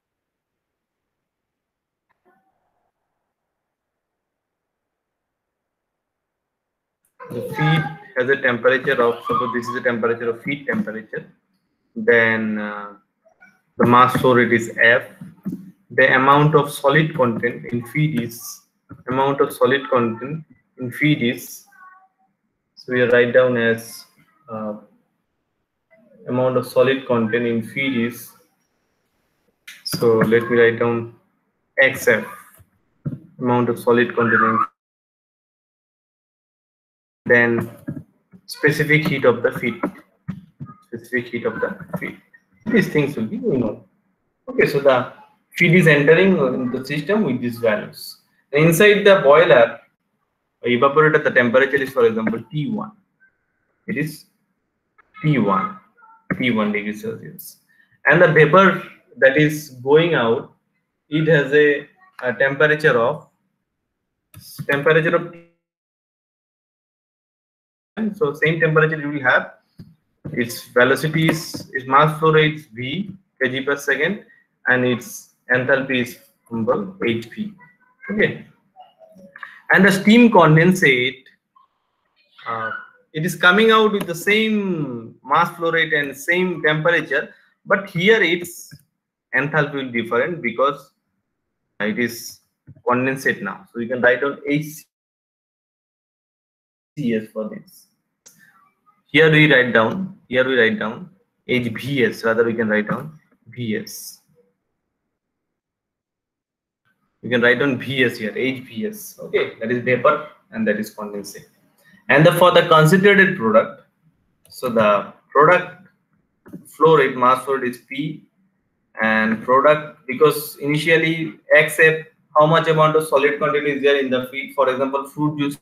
the feed has a temperature of, suppose this is the temperature of feed temperature, then uh, the mass flow rate is F. The amount of solid content in feed is, amount of solid content in feed is, so we write down as uh, amount of solid content in feed is, so let me write down X F, amount of solid content in, then specific heat of the feed, specific heat of the feed. These things will be going on. Okay, so the feed is entering in the system with these values. Inside the boiler, evaporator, the temperature is, for example, T one. It is T one, T one degree Celsius, and the vapor that is going out, it has a, a temperature of temperature of, so same temperature you will have. Its velocity is, its mass flow rate is V kg per second, and its enthalpy is H P. Okay, and the steam condensate, uh, it is coming out with the same mass flow rate and same temperature, but here its enthalpy will be different because it is condensate now. So you can write down H C S for this. Here we write down, here we write down H V S, rather we can write down V S. You can write down V S here, H V S. Okay, that is vapor and that is condensate. And the, for the concentrated product, so the product flow rate, mass flow rate is P, and product, because initially X F, how much amount of solid content is there in the feed. For example, fruit juice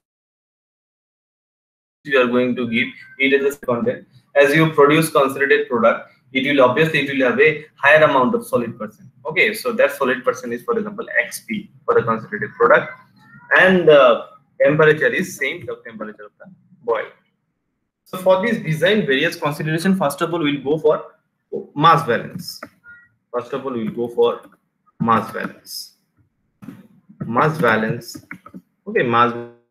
you are going to give, it is a content. As you produce concentrated product, it will obviously it will have a higher amount of solid percent. Okay, so that solid percent is, for example, X P for the concentrated product, and uh, temperature is same the temperature of the boil. So for this design various consideration, first of all we'll go for mass balance. First of all we'll go for mass balance. Mass balance. Okay, mass.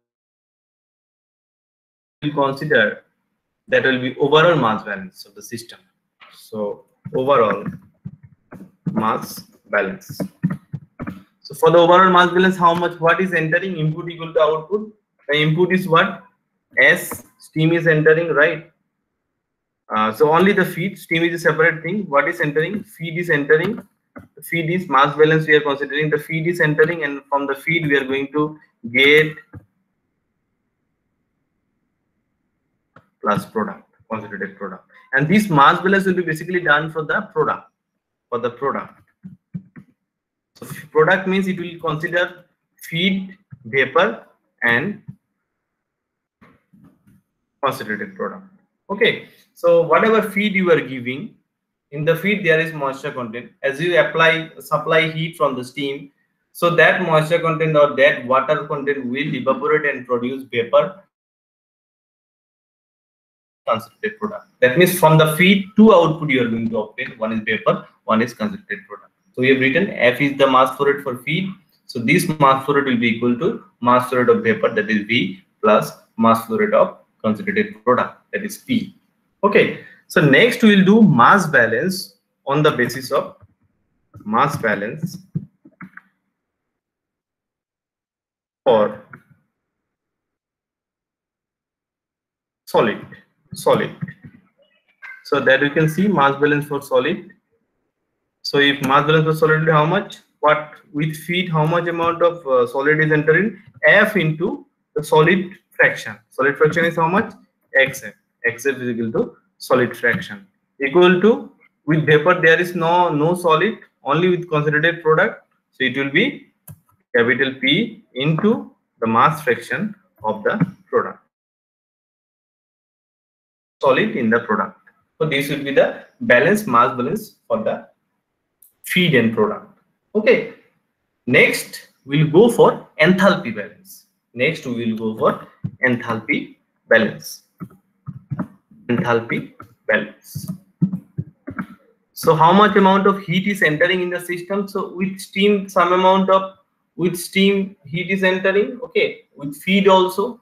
We'll consider that will be overall mass balance of the system. So overall mass balance. So for the overall mass balance, how much, what is entering, input equal to output. The input is what? S, steam is entering, right? Uh, so only the feed, steam is a separate thing. What is entering? Feed is entering. The feed is mass balance we are considering. The feed is entering, and from the feed we are going to get plus product, concentrated product. And this mass balance will be basically done for the product, for the product. So product means it will consider feed, vapor, and concentrated product. Okay, so whatever feed you are giving, in the feed there is moisture content. As you apply supply heat from the steam, so that moisture content or that water content will evaporate and produce vapor, concentrated product. That means from the feed, two output you are going to obtain. One is vapor, one is concentrated product. So we have written F is the mass flow rate for feed. So this mass flow rate will be equal to mass flow rate of vapor, that is V, plus mass flow rate of concentrated product, that is P. Okay. So next we will do mass balance on the basis of mass balance for solid. Solid. So that we can see mass balance for solid. So if mass balance for solid, how much? What with feed, how much amount of uh, solid is entering? F into the solid fraction. Solid fraction is how much? X F. X F is equal to solid fraction. Equal to, with vapor there is no no solid, only with concentrated product. So it will be capital P into the mass fraction of the product. Solid in the product. So this will be the balance, mass balance for the feed and product. Okay. Next we'll go for enthalpy balance. Next we will go for enthalpy balance. Enthalpy balance. So how much amount of heat is entering in the system? So with steam, some amount of with steam heat is entering. Okay. With feed also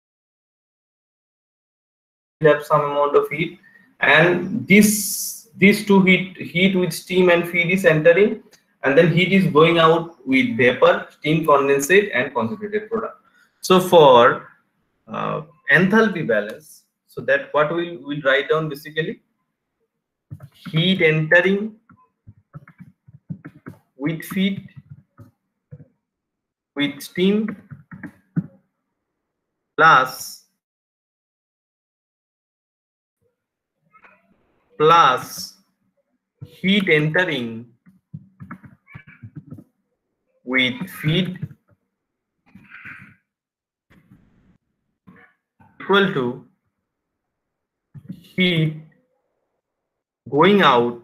have some amount of heat, and this these two heat heat with steam and feed is entering, and then heat is going out with vapor, steam, condensate, and concentrated product. So for uh, enthalpy balance, so that what we will we'll write down basically, heat entering with feed, with steam, plus plus heat entering with feed equal to heat going out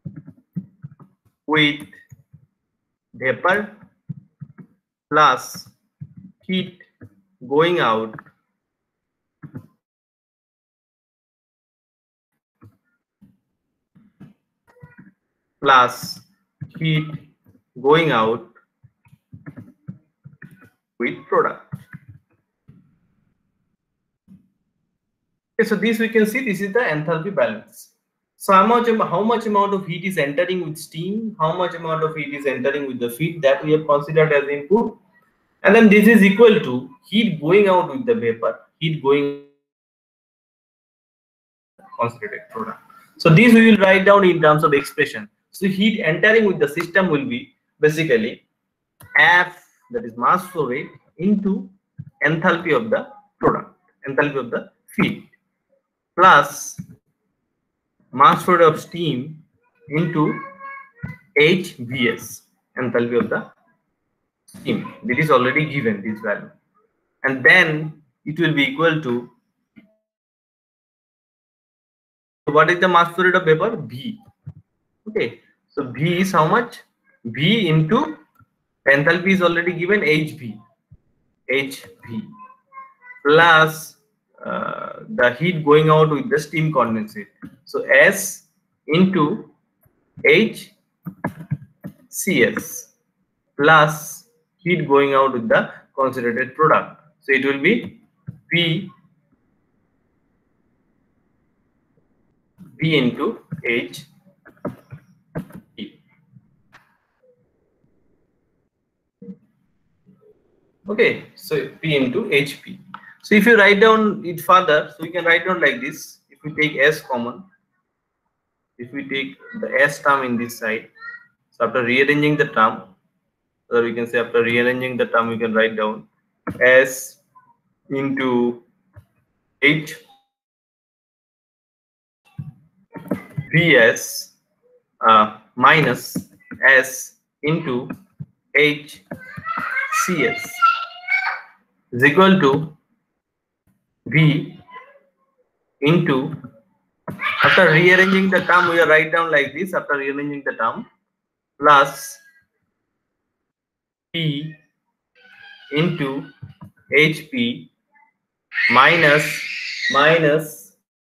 with vapor plus heat going out plus heat going out with product. Okay, so this we can see, this is the enthalpy balance. So how much, how much amount of heat is entering with steam, how much amount of heat is entering with the feed, that we have considered as input, and then this is equal to heat going out with the vapor, heat going concentrated product. So these we will write down in terms of expression. So heat entering with the system will be basically F, that is mass flow rate, into enthalpy of the product, enthalpy of the feed, plus mass flow rate of steam into H V S, enthalpy of the steam. This is already given, this value, and then it will be equal to, what is the mass flow rate of vapor? V. Okay, so V is how much? V into enthalpy is already given, H V, H V, plus uh, the heat going out with the steam condensate. So S into H C S plus heat going out with the concentrated product. So it will be P V into H P. Okay, so P into H P. So if you write down it further, so we can write down like this. If we take S common, if we take the S term in this side, so after rearranging the term, or we can say after rearranging the term, we can write down S into H Vs uh, minus S into H C S is equal to V into, after rearranging the term, we will write down like this, after rearranging the term, plus P into H P minus minus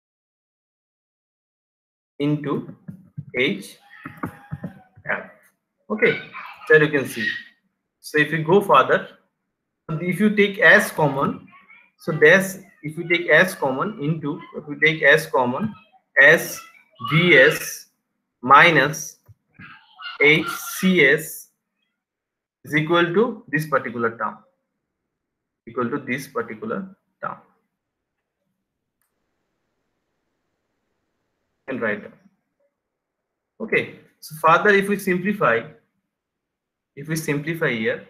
into H F. Okay, there you can see. So if you go further, if you take as common, so there's, if you take as common into, if you take as common, S Vs minus H C S is equal to this particular term, equal to this particular term. And write down. Okay, so further if we simplify, if we simplify here,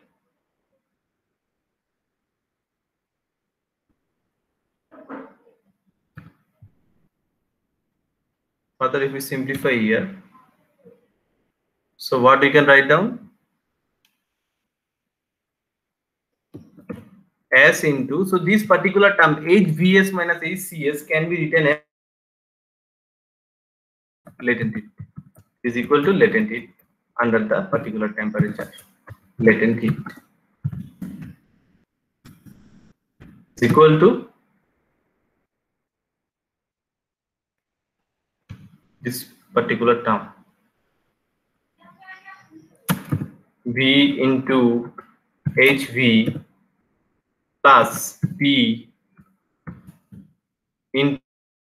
further if we simplify here, so what we can write down? S into, so this particular term H V S minus H C S can be written as latent heat is equal to latent heat under the particular temperature. Latent heat is equal to this particular term, V into H V plus P in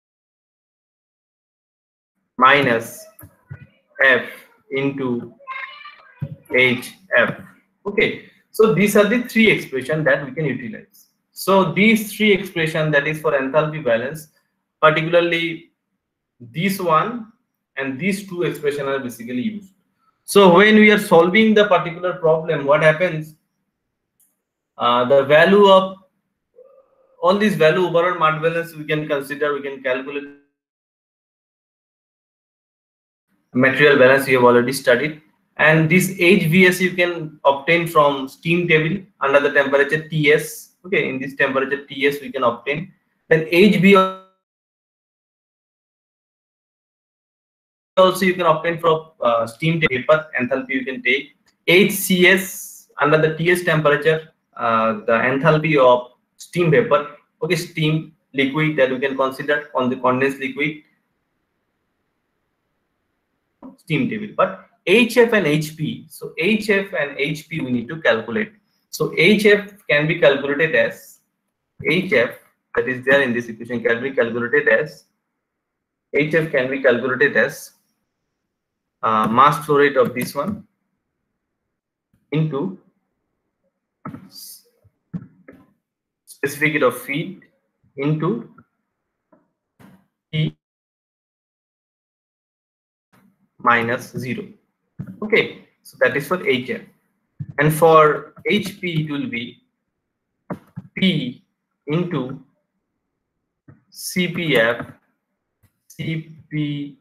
minus F into H F. Okay, so these are the three expressions that we can utilize. So these three expressions, that is for enthalpy balance, particularly this one and these two expressions are basically used. So when we are solving the particular problem, what happens? Uh, the value of all these value overall mass balance we can consider, we can calculate. Material balance we have already studied, and this H V S you can obtain from steam table under the temperature T S. Okay, in this temperature T S we can obtain. Then H B also you can obtain from uh, steam vapor enthalpy you can take. H C S under the T S temperature, uh, the enthalpy of steam vapor. Okay, steam liquid that we can consider on the condensed liquid. Steam table, but H F and H P, so H F and H P we need to calculate. So H F can be calculated as H F, that is there in this equation, can be calculated as H F can be calculated as uh, mass flow rate of this one into specific heat of feed into T minus zero. Okay, so that is for H F, and for H P it will be P into C P F C P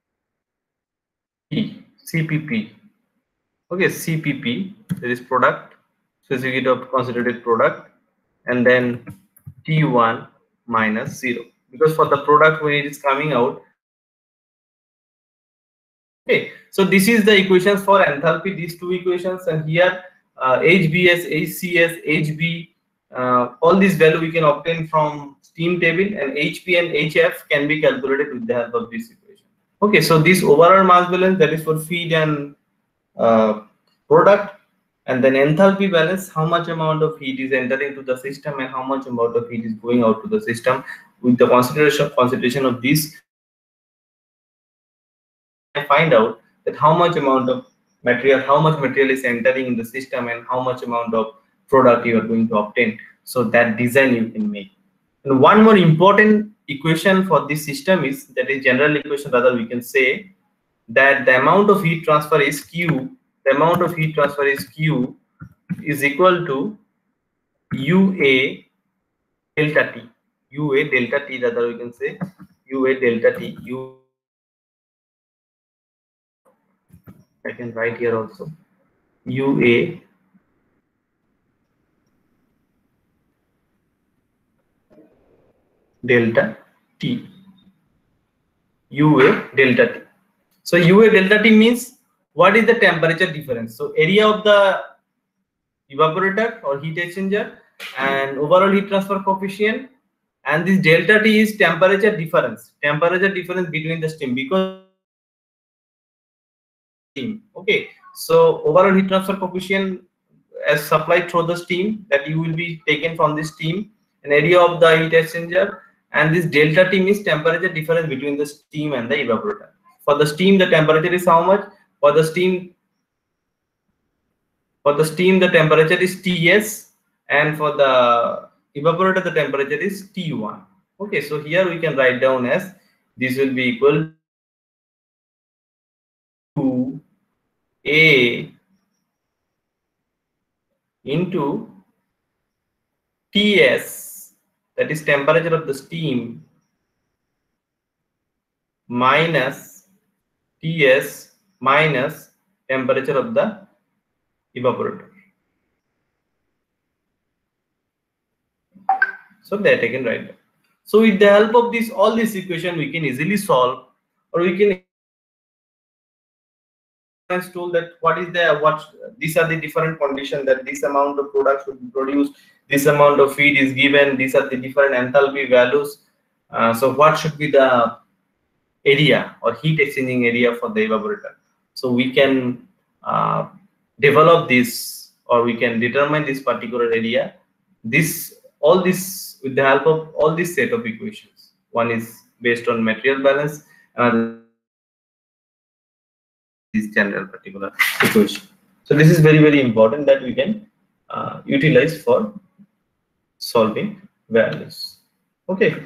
P C P P. Okay, C P P, that is product, specific heat of concentrated product, and then T one minus zero, because for the product when it is coming out. Okay, so this is the equations for enthalpy, these two equations, and here uh, H B S, H C S, H B, uh, all these value we can obtain from steam table, and H P and H F can be calculated with the help of this equation. Okay, so this overall mass balance, that is for feed and uh, product, and then enthalpy balance, how much amount of heat is entering to the system and how much amount of heat is going out to the system. With the consideration consideration of this, I find out that how much amount of material, how much material is entering in the system and how much amount of product you are going to obtain. So that design you can make. And one more important equation for this system is, that is general equation, rather we can say that the amount of heat transfer is Q, the amount of heat transfer is Q is equal to U A delta T. U A delta T, rather we can say U A delta T. U I can write here also U A delta T. U A delta T. So U A delta T means what is the temperature difference? So area of the evaporator or heat exchanger and overall heat transfer coefficient, and this delta T is temperature difference. Temperature difference between the steam, because steam. Okay, so overall heat transfer coefficient as supplied through the steam that you will be taken from the steam, an area of the heat exchanger, and this delta T means temperature difference between the steam and the evaporator. For the steam, the temperature is how much? For the steam, for the steam, the temperature is T S, and for the evaporator, the temperature is T one. Okay, so here we can write down as this will be equal to A into T S, that is temperature of the steam, minus T S minus temperature of the evaporator. So that I can write down. So with the help of this, all this equation we can easily solve, or we can tool that what is the what these are the different conditions that this amount of product should be produced, this amount of feed is given, these are the different enthalpy values. Uh, so what should be the area or heat exchanging area for the evaporator? So we can uh, develop this, or we can determine this particular area. This all this with the help of all this set of equations. One is based on material balance, another this general particular equation. So this is very very important that we can uh, utilize for solving values. Okay.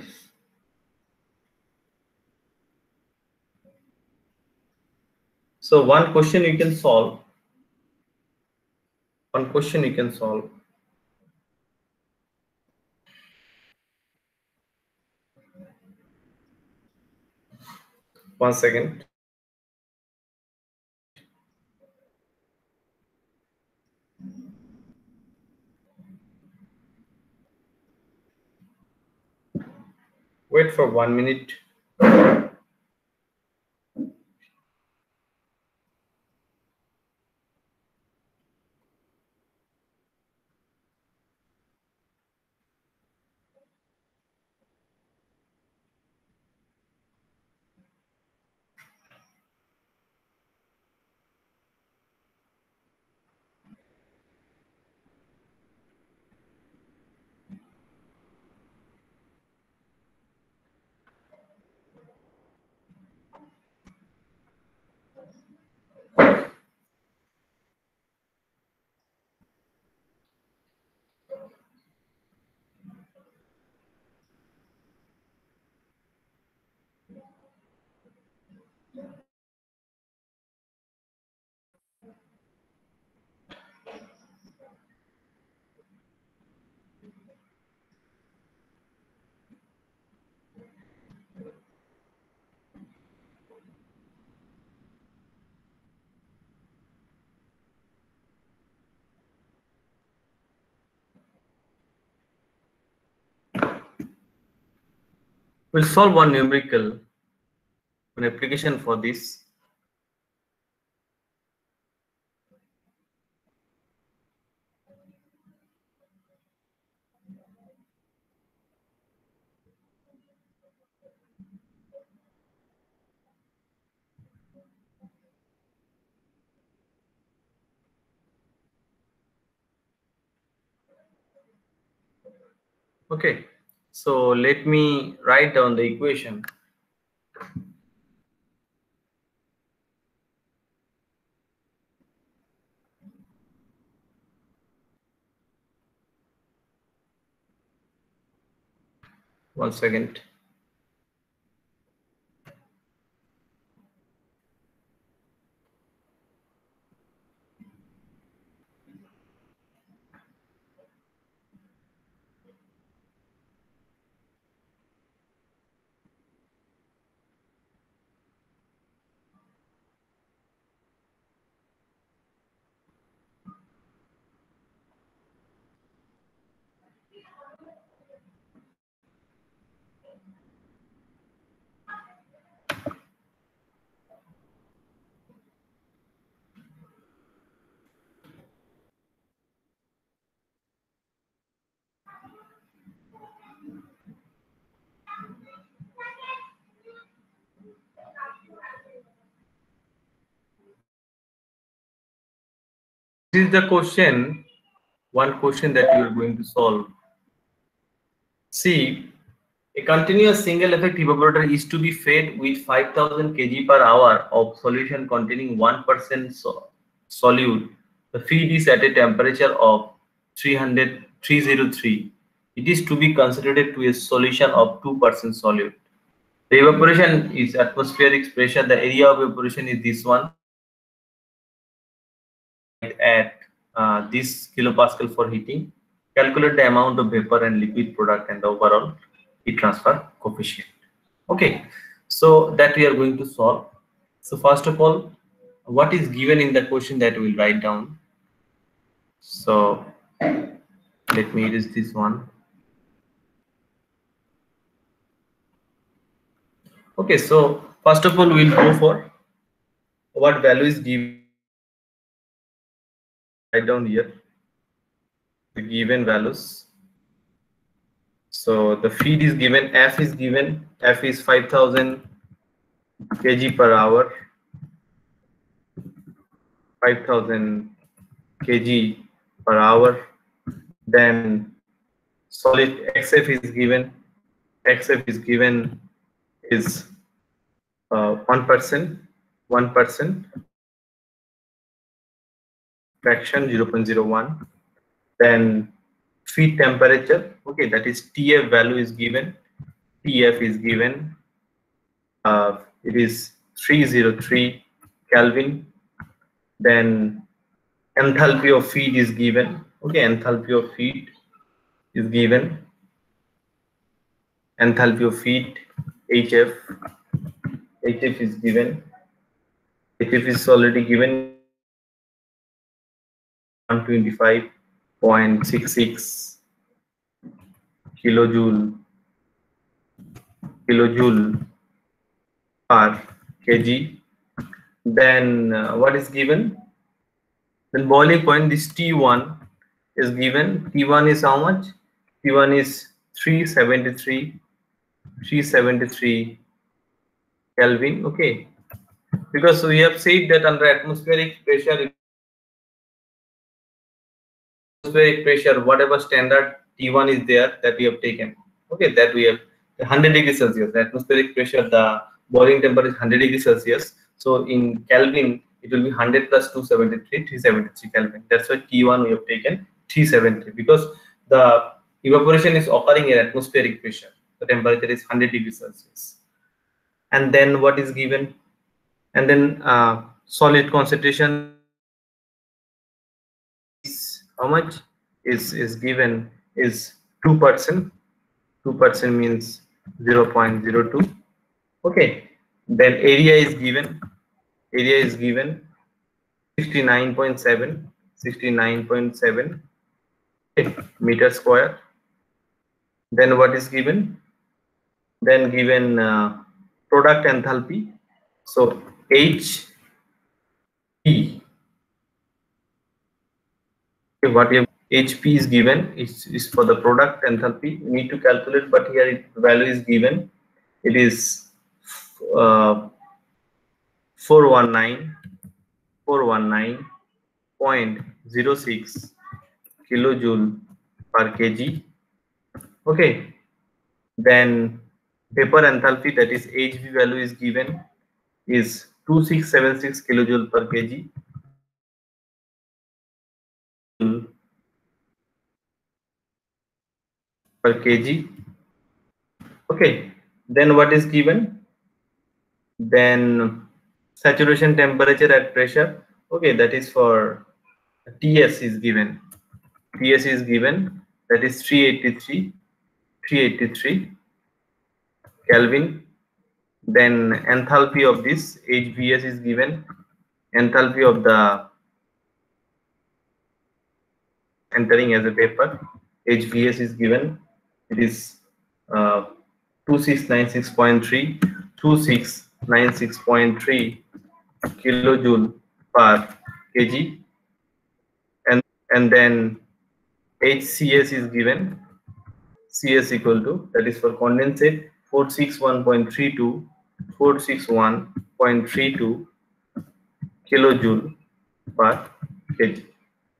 So one question you can solve. One question you can solve. One second. Wait for one minute. We'll solve one numerical, an application for this. Okay, so let me write down the equation. One second. This is the question, one question that you are going to solve. See, a continuous single effect evaporator is to be fed with five thousand kilograms per hour of solution containing one percent so solute. The feed is at a temperature of three hundred, three oh three. It is to be considered to a solution of two percent solute. The evaporation is atmospheric pressure. The area of evaporation is this one at uh, this kilopascal for heating. Calculate the amount of vapor and liquid product and the overall heat transfer coefficient. Okay, so that we are going to solve. So first of all, what is given in the question that we will write down. So let me erase this one. Okay, so first of all, we'll go for what value is given. Write down here the given values. So the feed is given, F is given, F is five thousand kilograms per hour, five thousand kilograms per hour. Then solid X F is given, X F is given is uh, one percent, one percent fraction zero point zero one. Then feed temperature, okay, that is T F value is given, T F is given, uh, it is three oh three Kelvin. Then enthalpy of feed is given, okay, enthalpy of feed is given, enthalpy of feed H F, H F is given, H F is already given one twenty-five point six six kilojoule kilojoule per kg. Then uh, what is given? Then boiling point, this T one is given. T one is how much? T one is three seventy-three Kelvin. Okay, because we have said that under atmospheric pressure, atmospheric pressure, whatever standard T one is there, that we have taken. Okay, that we have one hundred degrees Celsius. The atmospheric pressure, the boiling temperature is one hundred degrees Celsius. So in Kelvin, it will be one hundred plus two seventy-three, three seventy-three Kelvin. That's why T one we have taken three seventy-three, because the evaporation is occurring at atmospheric pressure. The temperature is one hundred degrees Celsius. And then what is given? And then uh, solid concentration is how much is is given is two percent. two percent means zero point zero two. Okay, then area is given, area is given sixty-nine point seven, sixty-nine point seven okay, meter square. Then what is given? Then given uh, product enthalpy. So H P, okay, what we have H P is given is, is for the product enthalpy. We need to calculate, but here it, the value is given. It is uh, four hundred nineteen point zero six kilojoule per kg. Okay, then vapor enthalpy, that is H V value is given is two thousand six hundred seventy-six kilojoule per kg. Per kg. Okay, then what is given? Then saturation temperature at pressure. Okay, that is for T S is given. T S is given, that is three eighty-three Kelvin. Then enthalpy of this H V S is given. Enthalpy of the entering as a vapor H V S is given. It is uh, two thousand six hundred ninety-six point three, two thousand six hundred ninety-six point three kilojoule per kg. And and then H C S is given. C S equal to, that is for condensate, four hundred sixty-one point three two, four hundred sixty-one point three two kilojoule per kg.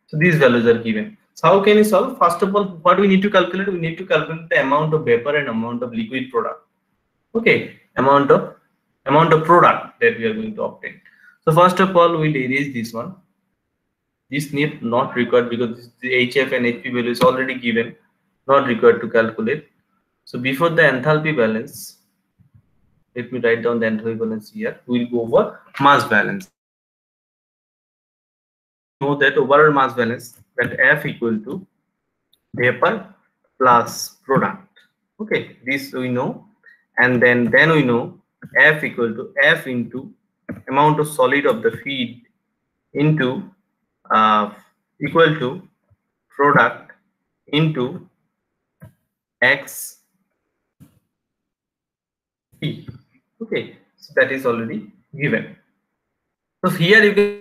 So these values are given. So how can you solve? First of all, what we need to calculate? We need to calculate the amount of vapor and amount of liquid product. Okay, amount of amount of product that we are going to obtain. So first of all, we'll erase this one. This need not required because the H F and H P value is already given, not required to calculate. So before the enthalpy balance, let me write down the enthalpy balance here. We'll go over mass balance. Know that overall mass balance, that F equal to vapor plus product. Okay, this we know, and then then we know F equal to F into amount of solid of the feed into uh, equal to product into X P. Okay, so that is already given. So here you can,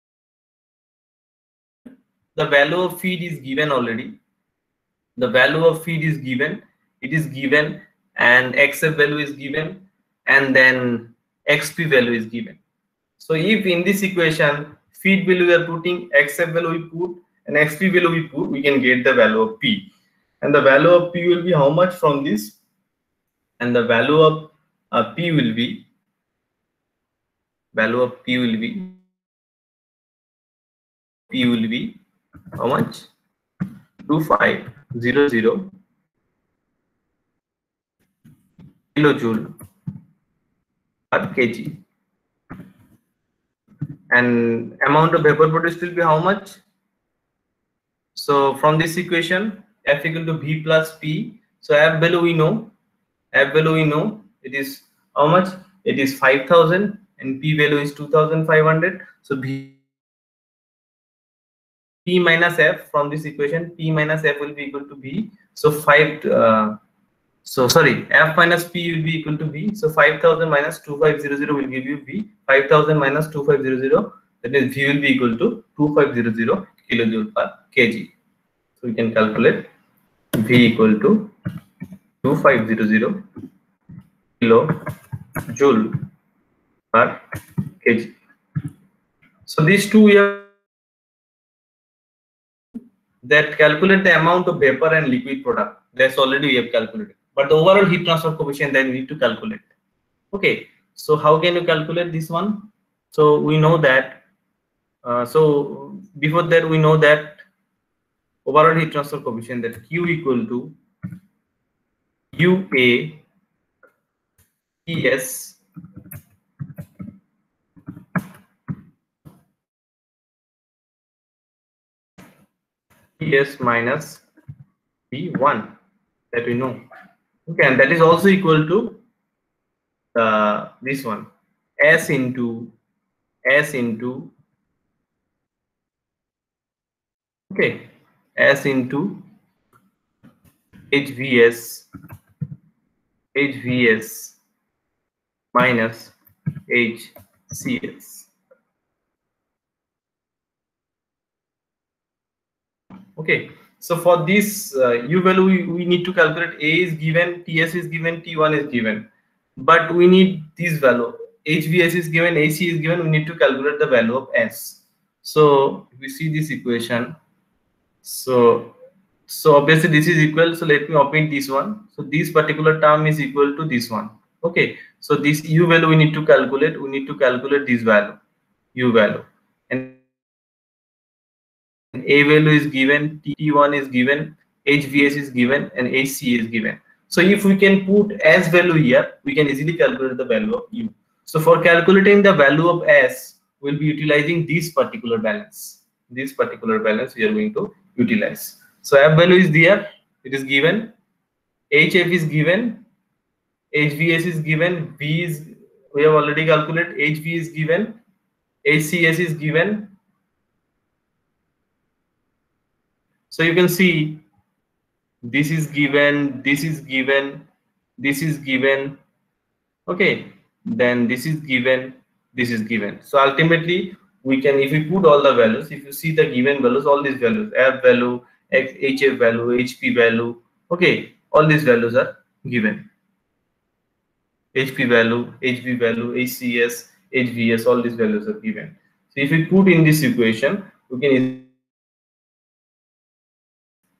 the value of feed is given already. The value of feed is given. It is given, and X F value is given, and then X P value is given. So if in this equation feed value we are putting, X F value we put, and X P value we put, we can get the value of P. And the value of P will be how much from this? And the value of uh, P will be, value of P will be, P will be how much? two five zero zero kilojoule per kg. And amount of vapor produced will be how much? So from this equation, F equal to V plus P. So F value we know, F value we know, it is how much? It is five thousand, and P value is two thousand five hundred. So V P minus F from this equation, P minus F will be equal to V. So five. Uh, so sorry, F minus P will be equal to V. So five thousand minus two thousand five hundred will give you V. five thousand minus two thousand five hundred, that is V will be equal to two thousand five hundred kilojoule per kg. So we can calculate V equal to two thousand five hundred kilojoule per kg. So these two we have that calculate the amount of vapor and liquid product. That's already we have calculated. But the overall heat transfer coefficient then we need to calculate. Okay, so how can you calculate this one? So we know that. Uh, so before that we know that overall heat transfer coefficient, that Q equal to U A T S T S minus P one, that we know. Okay, and that is also equal to uh, this one, S into S into okay S into H V S H V S minus H C S. Okay, so for this uh, U value we, we need to calculate. A is given, T S is given, T one is given, but we need this value. H V S is given, A C is given. We need to calculate the value of S. So if we see this equation, so so obviously this is equal. So let me open this one. So this particular term is equal to this one. Okay, so this U value we need to calculate. We need to calculate this value, U value, and A value is given, T one is given, H V S is given, and H C is given. So if we can put S value here, we can easily calculate the value of U. So for calculating the value of S, we'll be utilizing this particular balance. This particular balance we are going to utilize. So F value is there, it is given, H F is given, H V S is given, V is, we have already calculated, H V is given, H C S is given. So you can see this is given, this is given, this is given. Okay, then this is given, this is given. So ultimately we can, if we put all the values, if you see the given values, all these values, F value, H F value, H P value, okay, all these values are given. H P value, H V value, H C S, H V S, all these values are given. So if we put in this equation, we can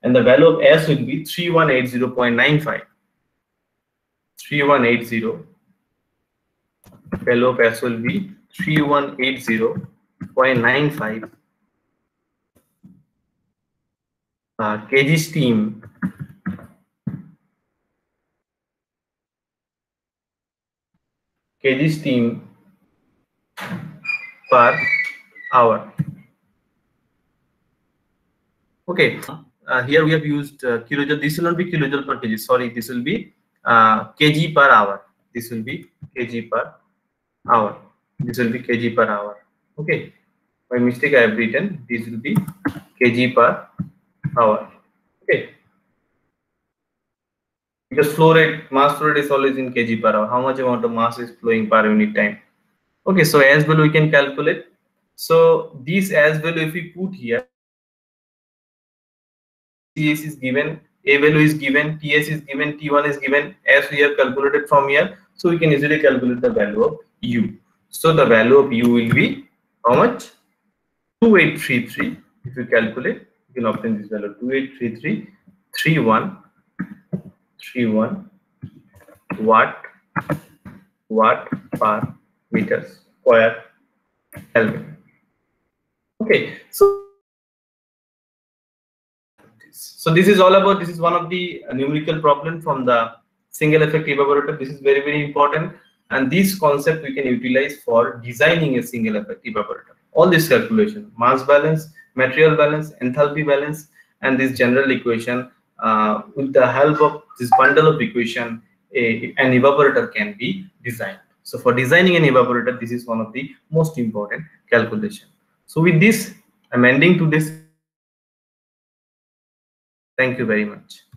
and the value of S will be three one eight zero point nine five. three one eight zero. Value of S will be three one eight zero point nine five uh, kg steam kg steam per hour. Okay, uh, here we have used uh, kilojoule. This will not be kilojoule per kg. Sorry, this will be uh, kg per hour. This will be kg per hour. This will be kg per hour. Okay, by mistake I have written this will be kg per hour. Okay, because flow rate, mass flow rate is always in kg per hour. How much amount of mass is flowing per unit time? Okay, so as value we can calculate. So this as value if we put here, C S is given, A value is given, T S is given, T one is given, as we have calculated from here. So we can easily calculate the value of U. So the value of U will be how much? two eight three three. If you calculate, you can obtain this value two eight three three three one three one watt watt per meter square Kelvin. Okay, so so this is all about, this is one of the numerical problem from the single effect evaporator. This is very very important, and this concept we can utilize for designing a single effect evaporator. All this calculation, mass balance, material balance, enthalpy balance, and this general equation, uh, with the help of this bundle of equation, a, an evaporator can be designed. So for designing an evaporator, this is one of the most important calculation. So with this, I'm ending to this. Thank you very much.